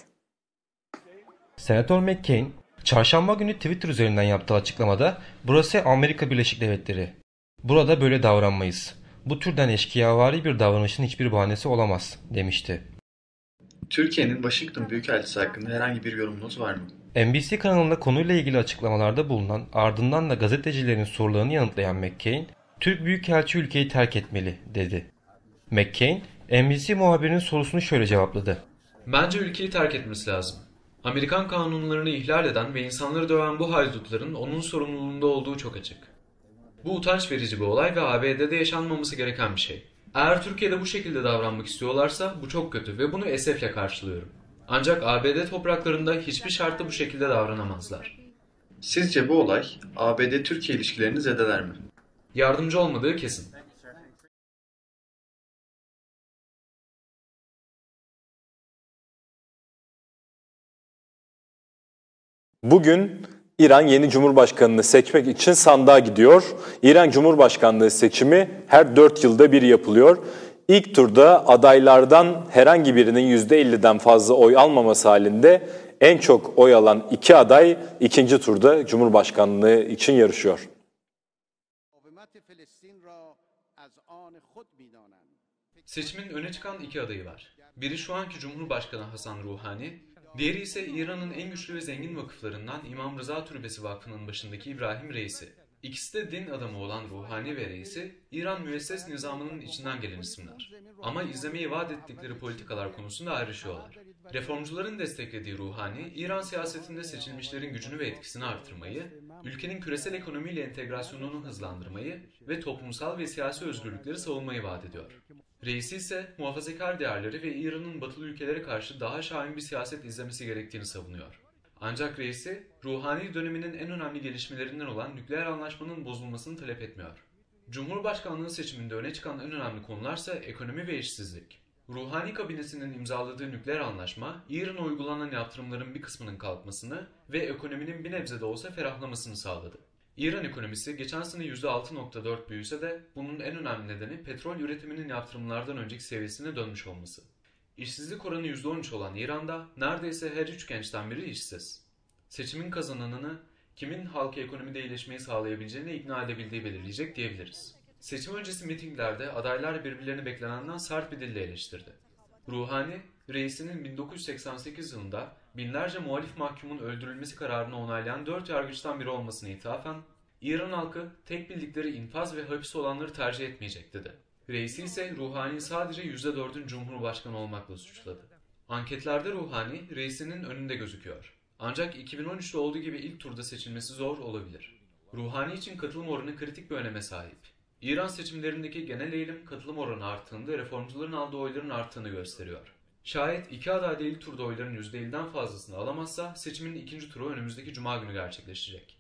Speaker 9: Senatör McCain, çarşamba günü Twitter üzerinden yaptığı açıklamada "Burası Amerika Birleşik Devletleri. Burada böyle davranmayız. Bu türden eşkıyavari bir davranışın hiçbir bahanesi olamaz," demişti.
Speaker 10: Türkiye'nin Washington Büyükelçisi hakkında herhangi bir yorumunuz var mı?
Speaker 9: N B C kanalında konuyla ilgili açıklamalarda bulunan, ardından da gazetecilerin sorularını yanıtlayan McCain, "Türk Büyükelçi ülkeyi terk etmeli," dedi. McCain, N B C muhabirinin sorusunu şöyle cevapladı.
Speaker 2: "Bence ülkeyi terk etmesi lazım. Amerikan kanunlarını ihlal eden ve insanları döven bu haydutların onun sorumluluğunda olduğu çok açık. Bu utanç verici bir olay ve A B D'de yaşanmaması gereken bir şey. Eğer Türkiye'de bu şekilde davranmak istiyorlarsa bu çok kötü ve bunu esefle karşılıyorum. Ancak A B D topraklarında hiçbir şartta bu şekilde davranamazlar."
Speaker 10: Sizce bu olay A B D-Türkiye ilişkilerini zedeler mi?
Speaker 2: Yardımcı olmadığı kesin.
Speaker 1: Bugün İran yeni Cumhurbaşkanını seçmek için sandığa gidiyor. İran Cumhurbaşkanlığı seçimi her dört yılda bir yapılıyor. İlk turda adaylardan herhangi birinin yüzde elliden fazla oy almaması halinde en çok oy alan iki aday ikinci turda Cumhurbaşkanlığı için yarışıyor.
Speaker 2: Seçimin öne çıkan iki adayı var. Biri şu anki Cumhurbaşkanı Hasan Ruhani, diğeri ise İran'ın en güçlü ve zengin vakıflarından İmam Rıza Türbesi Vakfı'nın başındaki İbrahim Reisi. İkisi de din adamı olan Ruhani ve Reisi, İran müesses nizamının içinden gelen isimler. Ama izlemeyi vaat ettikleri politikalar konusunda ayrışıyorlar. Reformcuların desteklediği Ruhani, İran siyasetinde seçilmişlerin gücünü ve etkisini artırmayı, ülkenin küresel ekonomiyle entegrasyonunu hızlandırmayı ve toplumsal ve siyasi özgürlükleri savunmayı vaat ediyor. Reisi ise muhafazakar değerleri ve İran'ın batılı ülkelere karşı daha şahin bir siyaset izlemesi gerektiğini savunuyor. Ancak reisi, Ruhani döneminin en önemli gelişmelerinden olan nükleer anlaşmanın bozulmasını talep etmiyor. Cumhurbaşkanlığı seçiminde öne çıkan en önemli konularsa ekonomi ve işsizlik. Ruhani kabinesinin imzaladığı nükleer anlaşma, İran'a uygulanan yaptırımların bir kısmının kalkmasını ve ekonominin bir nebze de olsa ferahlamasını sağladı. İran ekonomisi geçen sene yüzde altı nokta dört büyüse de bunun en önemli nedeni petrol üretiminin yaptırımlardan önceki seviyesine dönmüş olması. İşsizlik oranı yüzde on üç olan İran'da neredeyse her üç gençten biri işsiz. Seçimin kazananını kimin halka ekonomide iyileşmeyi sağlayabileceğini ikna edebildiği belirleyecek diyebiliriz. Seçim öncesi mitinglerde adaylar birbirlerini beklenenden sert bir dille eleştirdi. Ruhani, reisinin bin dokuz yüz seksen sekiz yılında binlerce muhalif mahkumun öldürülmesi kararını onaylayan dört yargıçtan biri olmasına ithafen, İran halkı tek bildikleri infaz ve hapis olanları tercih etmeyecek dedi. Reisi ise Ruhani'yi sadece yüzde dördün Cumhurbaşkanı olmakla suçladı. Anketlerde Ruhani, reisinin önünde gözüküyor. Ancak iki bin on üçte olduğu gibi ilk turda seçilmesi zor olabilir. Ruhani için katılım oranı kritik bir öneme sahip. İran seçimlerindeki genel eğilim katılım oranı arttığında reformcuların aldığı oyların arttığını gösteriyor. Şayet iki aday da ilk turda oyların yüzde elliden fazlasını alamazsa seçimin ikinci turu önümüzdeki Cuma günü gerçekleşecek.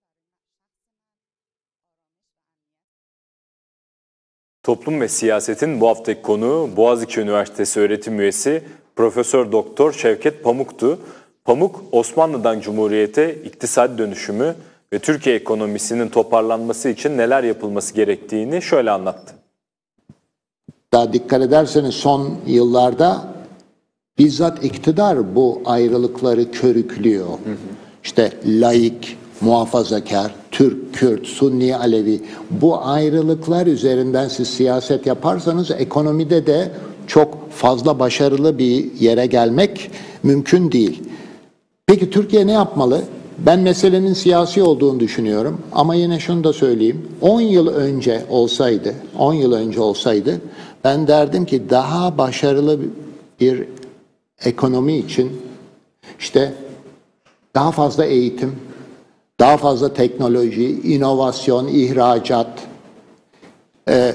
Speaker 1: Toplum ve siyasetin bu haftaki konuğu Boğaziçi Üniversitesi öğretim üyesi Profesör Doktor Şevket Pamuk'tu. Pamuk, Osmanlı'dan Cumhuriyete iktisadi dönüşümü ve Türkiye ekonomisinin toparlanması için neler yapılması gerektiğini şöyle anlattı.
Speaker 11: Daha dikkat ederseniz son yıllarda bizzat iktidar bu ayrılıkları körüklüyor. Hı hı. İşte laik, muhafazakar, Türk, Kürt, Sunni, Alevi, bu ayrılıklar üzerinden siz siyaset yaparsanız ekonomide de çok fazla başarılı bir yere gelmek mümkün değil. Peki Türkiye ne yapmalı? Ben meselenin siyasi olduğunu düşünüyorum ama yine şunu da söyleyeyim. on yıl önce olsaydı, on yıl önce olsaydı ben derdim ki daha başarılı bir ekonomi için işte daha fazla eğitim, daha fazla teknoloji, inovasyon, ihracat, e,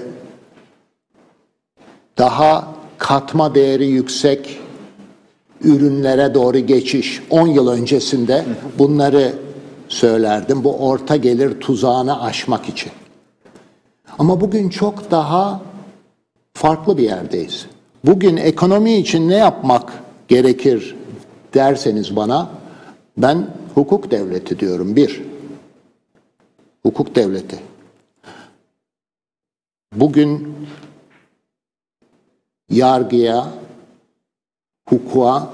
Speaker 11: daha katma değeri yüksek ürünlere doğru geçiş. on yıl öncesinde bunları söylerdim. Bu orta gelir tuzağını aşmak için. Ama bugün çok daha farklı bir yerdeyiz. Bugün ekonomi için ne yapmak gerekir derseniz bana, ben hukuk devleti diyorum. Bir, hukuk devleti. Bugün yargıya, hukuka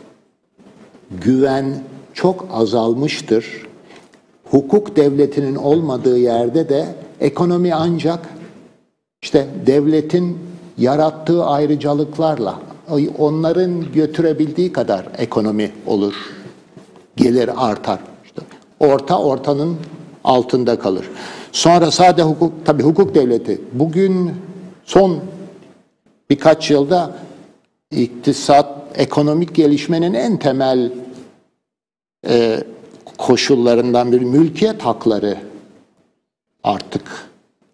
Speaker 11: güven çok azalmıştır. Hukuk devletinin olmadığı yerde de ekonomi ancak işte devletin yarattığı ayrıcalıklarla, onların götürebildiği kadar ekonomi olur, gelir artar. İşte orta ortanın altında kalır. Sonra sade hukuk, tabii hukuk devleti. Bugün son birkaç yılda iktisat, ekonomik gelişmenin en temel e, koşullarından biri mülkiyet hakları artık.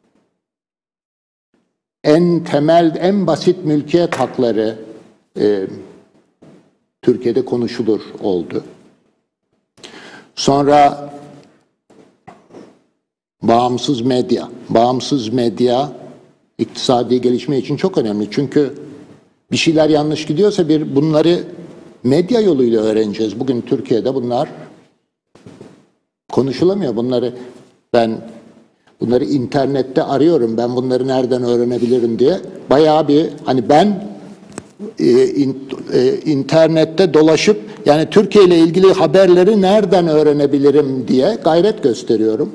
Speaker 11: En temel, en basit mülkiyet hakları e, Türkiye'de konuşulur oldu. Sonra bağımsız medya. Bağımsız medya iktisadi gelişme için çok önemli. Çünkü bir şeyler yanlış gidiyorsa bir bunları medya yoluyla öğreneceğiz. Bugün Türkiye'de bunlar konuşulamıyor. Bunları ben bunları internette arıyorum. Ben bunları nereden öğrenebilirim diye. Bayağı bir hani ben e, in, e, internette dolaşıp yani Türkiye ile ilgili haberleri nereden öğrenebilirim diye gayret gösteriyorum.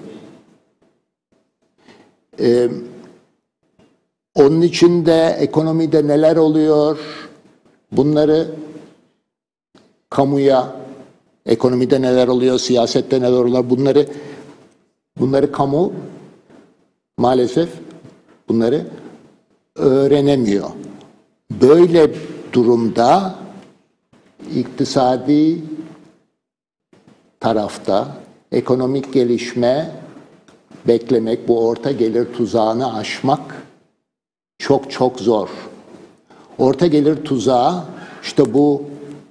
Speaker 11: Eee Onun içinde ekonomide neler oluyor, bunları kamuya, ekonomide neler oluyor, siyasette neler oluyor, bunları bunları kamu maalesef bunları öğrenemiyor. Böyle durumda iktisadi tarafta ekonomik gelişme beklemek, bu orta gelir tuzağını aşmak çok çok zor. Orta gelir tuzağı işte bu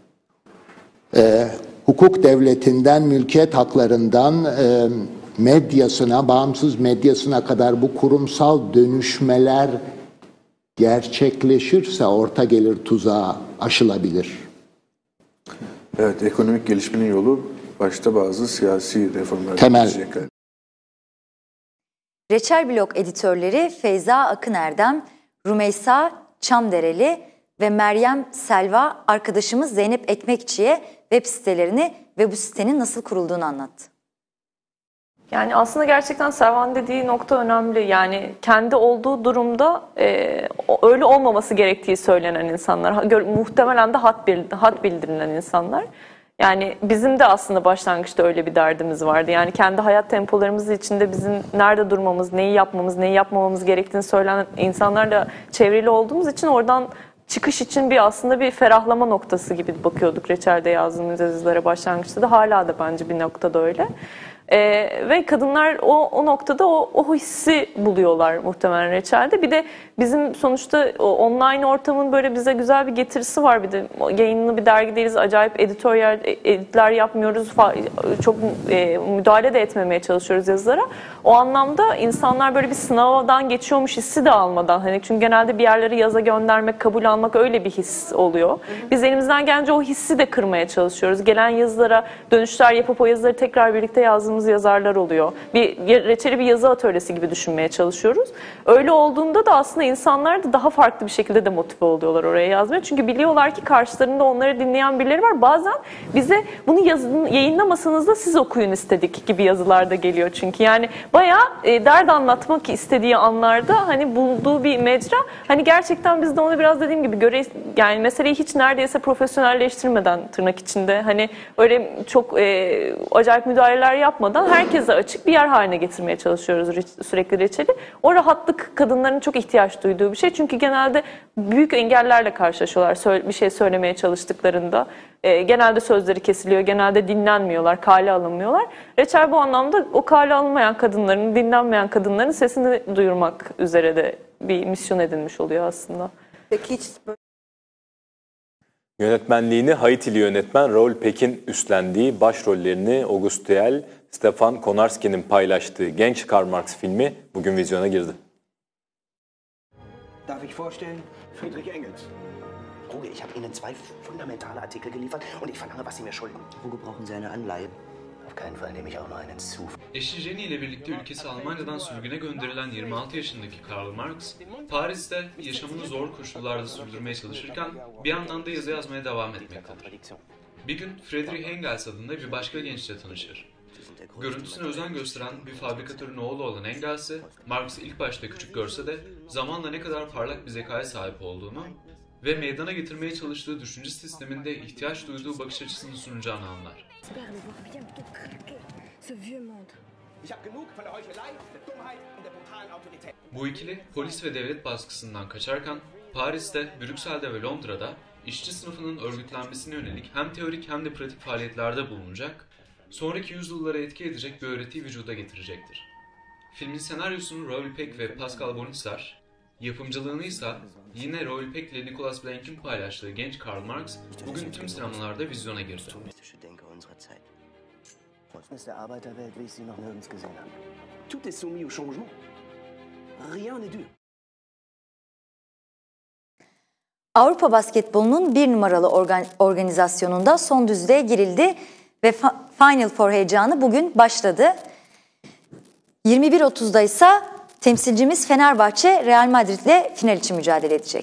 Speaker 11: e, hukuk devletinden, mülkiyet haklarından e, medyasına, bağımsız medyasına kadar bu kurumsal dönüşmeler gerçekleşirse orta gelir tuzağı aşılabilir.
Speaker 12: Evet, ekonomik gelişmenin yolu başta bazı siyasi reformlar.
Speaker 11: Temel.
Speaker 3: Reçel Blok editörleri Feyza Akın Erdem, Rümeysa Çamdereli ve Meryem Selva arkadaşımız Zeynep Ekmekçi'ye web sitelerini ve bu sitenin nasıl kurulduğunu anlattı.
Speaker 13: Yani aslında gerçekten Servan dediği nokta önemli. Yani kendi olduğu durumda e, öyle olmaması gerektiği söylenen insanlar, gör, muhtemelen de had, bir, had bildirilen insanlar. Yani bizim de aslında başlangıçta öyle bir derdimiz vardı. Yani kendi hayat tempolarımız içinde bizim nerede durmamız, neyi yapmamız, neyi yapmamamız gerektiğini söylenen insanlarla çevrili olduğumuz için oradan çıkış için bir aslında bir ferahlama noktası gibi bakıyorduk Reçel'de yazdığımız yazılara başlangıçta da, hala da bence bir noktada öyle. Ee, ve kadınlar o, o noktada o, o hissi buluyorlar muhtemelen Reçel'de. Bir de bizim sonuçta o online ortamın böyle bize güzel bir getirisi var. Bir de yayınlı bir dergi değiliz. Acayip editörler, editler yapmıyoruz. Çok e, müdahale de etmemeye çalışıyoruz yazılara. O anlamda insanlar böyle bir sınavdan geçiyormuş hissi de almadan. Hani çünkü genelde bir yerlere yaza göndermek, kabul almak öyle bir his oluyor. Biz elimizden gelince o hissi de kırmaya çalışıyoruz. Gelen yazılara dönüşler yapıp o yazıları tekrar birlikte yazdığımız yazarlar oluyor. Bir Reçel'i bir yazı atölyesi gibi düşünmeye çalışıyoruz. Öyle olduğunda da aslında insanlar da daha farklı bir şekilde de motive oluyorlar oraya yazmaya. Çünkü biliyorlar ki karşılarında onları dinleyen birileri var. Bazen bize bunu yazın, yayınlamasanız da siz okuyun istedik gibi yazılar da geliyor çünkü. Yani bayağı e, dert anlatmak istediği anlarda hani bulduğu bir mecra. Hani gerçekten biz de onu biraz dediğim gibi göre, yani meseleyi hiç neredeyse profesyonelleştirmeden, tırnak içinde hani öyle çok e, acayip müdahaleler yapmadan herkese açık bir yer haline getirmeye çalışıyoruz sürekli Reçel'i. O rahatlık kadınların çok ihtiyaç duyduğu bir şey. Çünkü genelde büyük engellerle karşılaşıyorlar bir şey söylemeye çalıştıklarında. E, genelde sözleri kesiliyor, genelde dinlenmiyorlar, kale alınmıyorlar. Reçel bu anlamda o kale alınmayan kadınların, dinlenmeyen kadınların sesini duyurmak üzere de bir misyon edinmiş oluyor aslında.
Speaker 14: Peki hiç...
Speaker 1: Yönetmenliğini Haitili yönetmen Raoul Peck'in üstlendiği, başrollerini Auguste Stefan Konarski'nin paylaştığı genç Karl Marx filmi bugün vizyona girdi.
Speaker 15: Darf ich vorstellen? Friedrich Engels. Ruge, ich habe Ihnen zwei fundamentale Artikel geliefert und ich verlange, was Sie mir schulden. Wo gebrauchen Sie eine Anleihe? Auf keinen Fall nehme ich auch nur einen zu.
Speaker 2: Eşi Jenny ile birlikte ülkesi Almanya'dan sürgüne gönderilen yirmi altı yaşındaki Karl Marx, Paris'te yaşamını zor koşullarda sürdürmeye çalışırken bir yandan da yazı yazmaya devam etmektedir. Bir gün Friedrich Engels adında bir başka gençle tanışır. Görüntüsüne özen gösteren bir fabrikatörün oğlu olan Engels'i, Marx ilk başta küçük görse de zamanla ne kadar parlak bir zekaya sahip olduğunu ve meydana getirmeye çalıştığı düşünce sisteminde ihtiyaç duyduğu bakış açısını sunacağını anlar. Bu ikili polis ve devlet baskısından kaçarken Paris'te, Brüksel'de ve Londra'da işçi sınıfının örgütlenmesine yönelik hem teorik hem de pratik faaliyetlerde bulunacak, sonraki yüzyıllara etki edecek bir öğretiyi vücuda getirecektir. Filmin senaryosunu Raoul Peck ve Pascal Bonissar, yapımcılığını ise yine Raoul Peck ile Nicolas Blank'in paylaştığı genç Karl Marx bugün tüm sinemalarda vizyona girdi.
Speaker 3: Avrupa basketbolunun bir numaralı organ organizasyonunda son düzlüğe girildi ve Final Four heyecanı bugün başladı. yirmi bir otuzda ise temsilcimiz Fenerbahçe Real Madrid ile final için mücadele edecek.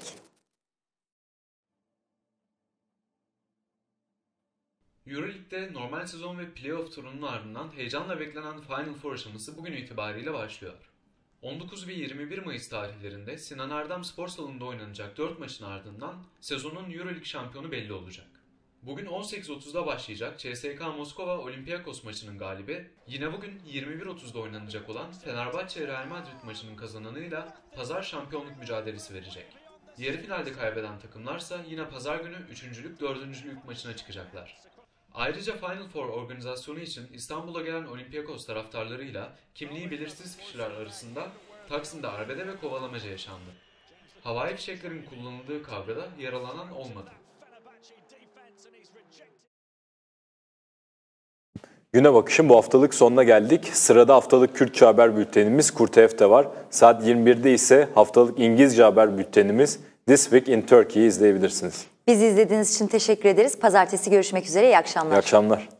Speaker 2: Euroleague'de normal sezon ve playoff turunun ardından heyecanla beklenen Final Four aşaması bugün itibariyle başlıyor. on dokuz ve yirmi bir Mayıs tarihlerinde Sinan Erdem Spor Salonu'nda oynanacak dört maçın ardından sezonun Euroleague şampiyonu belli olacak. Bugün on sekiz otuzda başlayacak C S K A Moskova Olympiakos maçının galibi, yine bugün yirmi bir otuzda oynanacak olan Fenerbahçe Real Madrid maçının kazananıyla pazar şampiyonluk mücadelesi verecek. Yarı finalde kaybeden takımlarsa yine pazar günü üçüncülük dördüncülük maçına çıkacaklar. Ayrıca Final Four organizasyonu için İstanbul'a gelen Olympiakos taraftarlarıyla kimliği belirsiz kişiler arasında Taksim'de arbede ve kovalamaca yaşandı. Havai fişeklerin kullanıldığı kavgada yaralanan olmadı.
Speaker 1: Güne bakışın bu haftalık sonuna geldik. Sırada haftalık Kürtçe haber bültenimiz Kurt T F'de var. Saat yirmi birde ise haftalık İngilizce haber bültenimiz This Week in Turkey'yi izleyebilirsiniz.
Speaker 3: Bizi izlediğiniz için teşekkür ederiz. Pazartesi görüşmek üzere. İyi akşamlar.
Speaker 1: İyi akşamlar.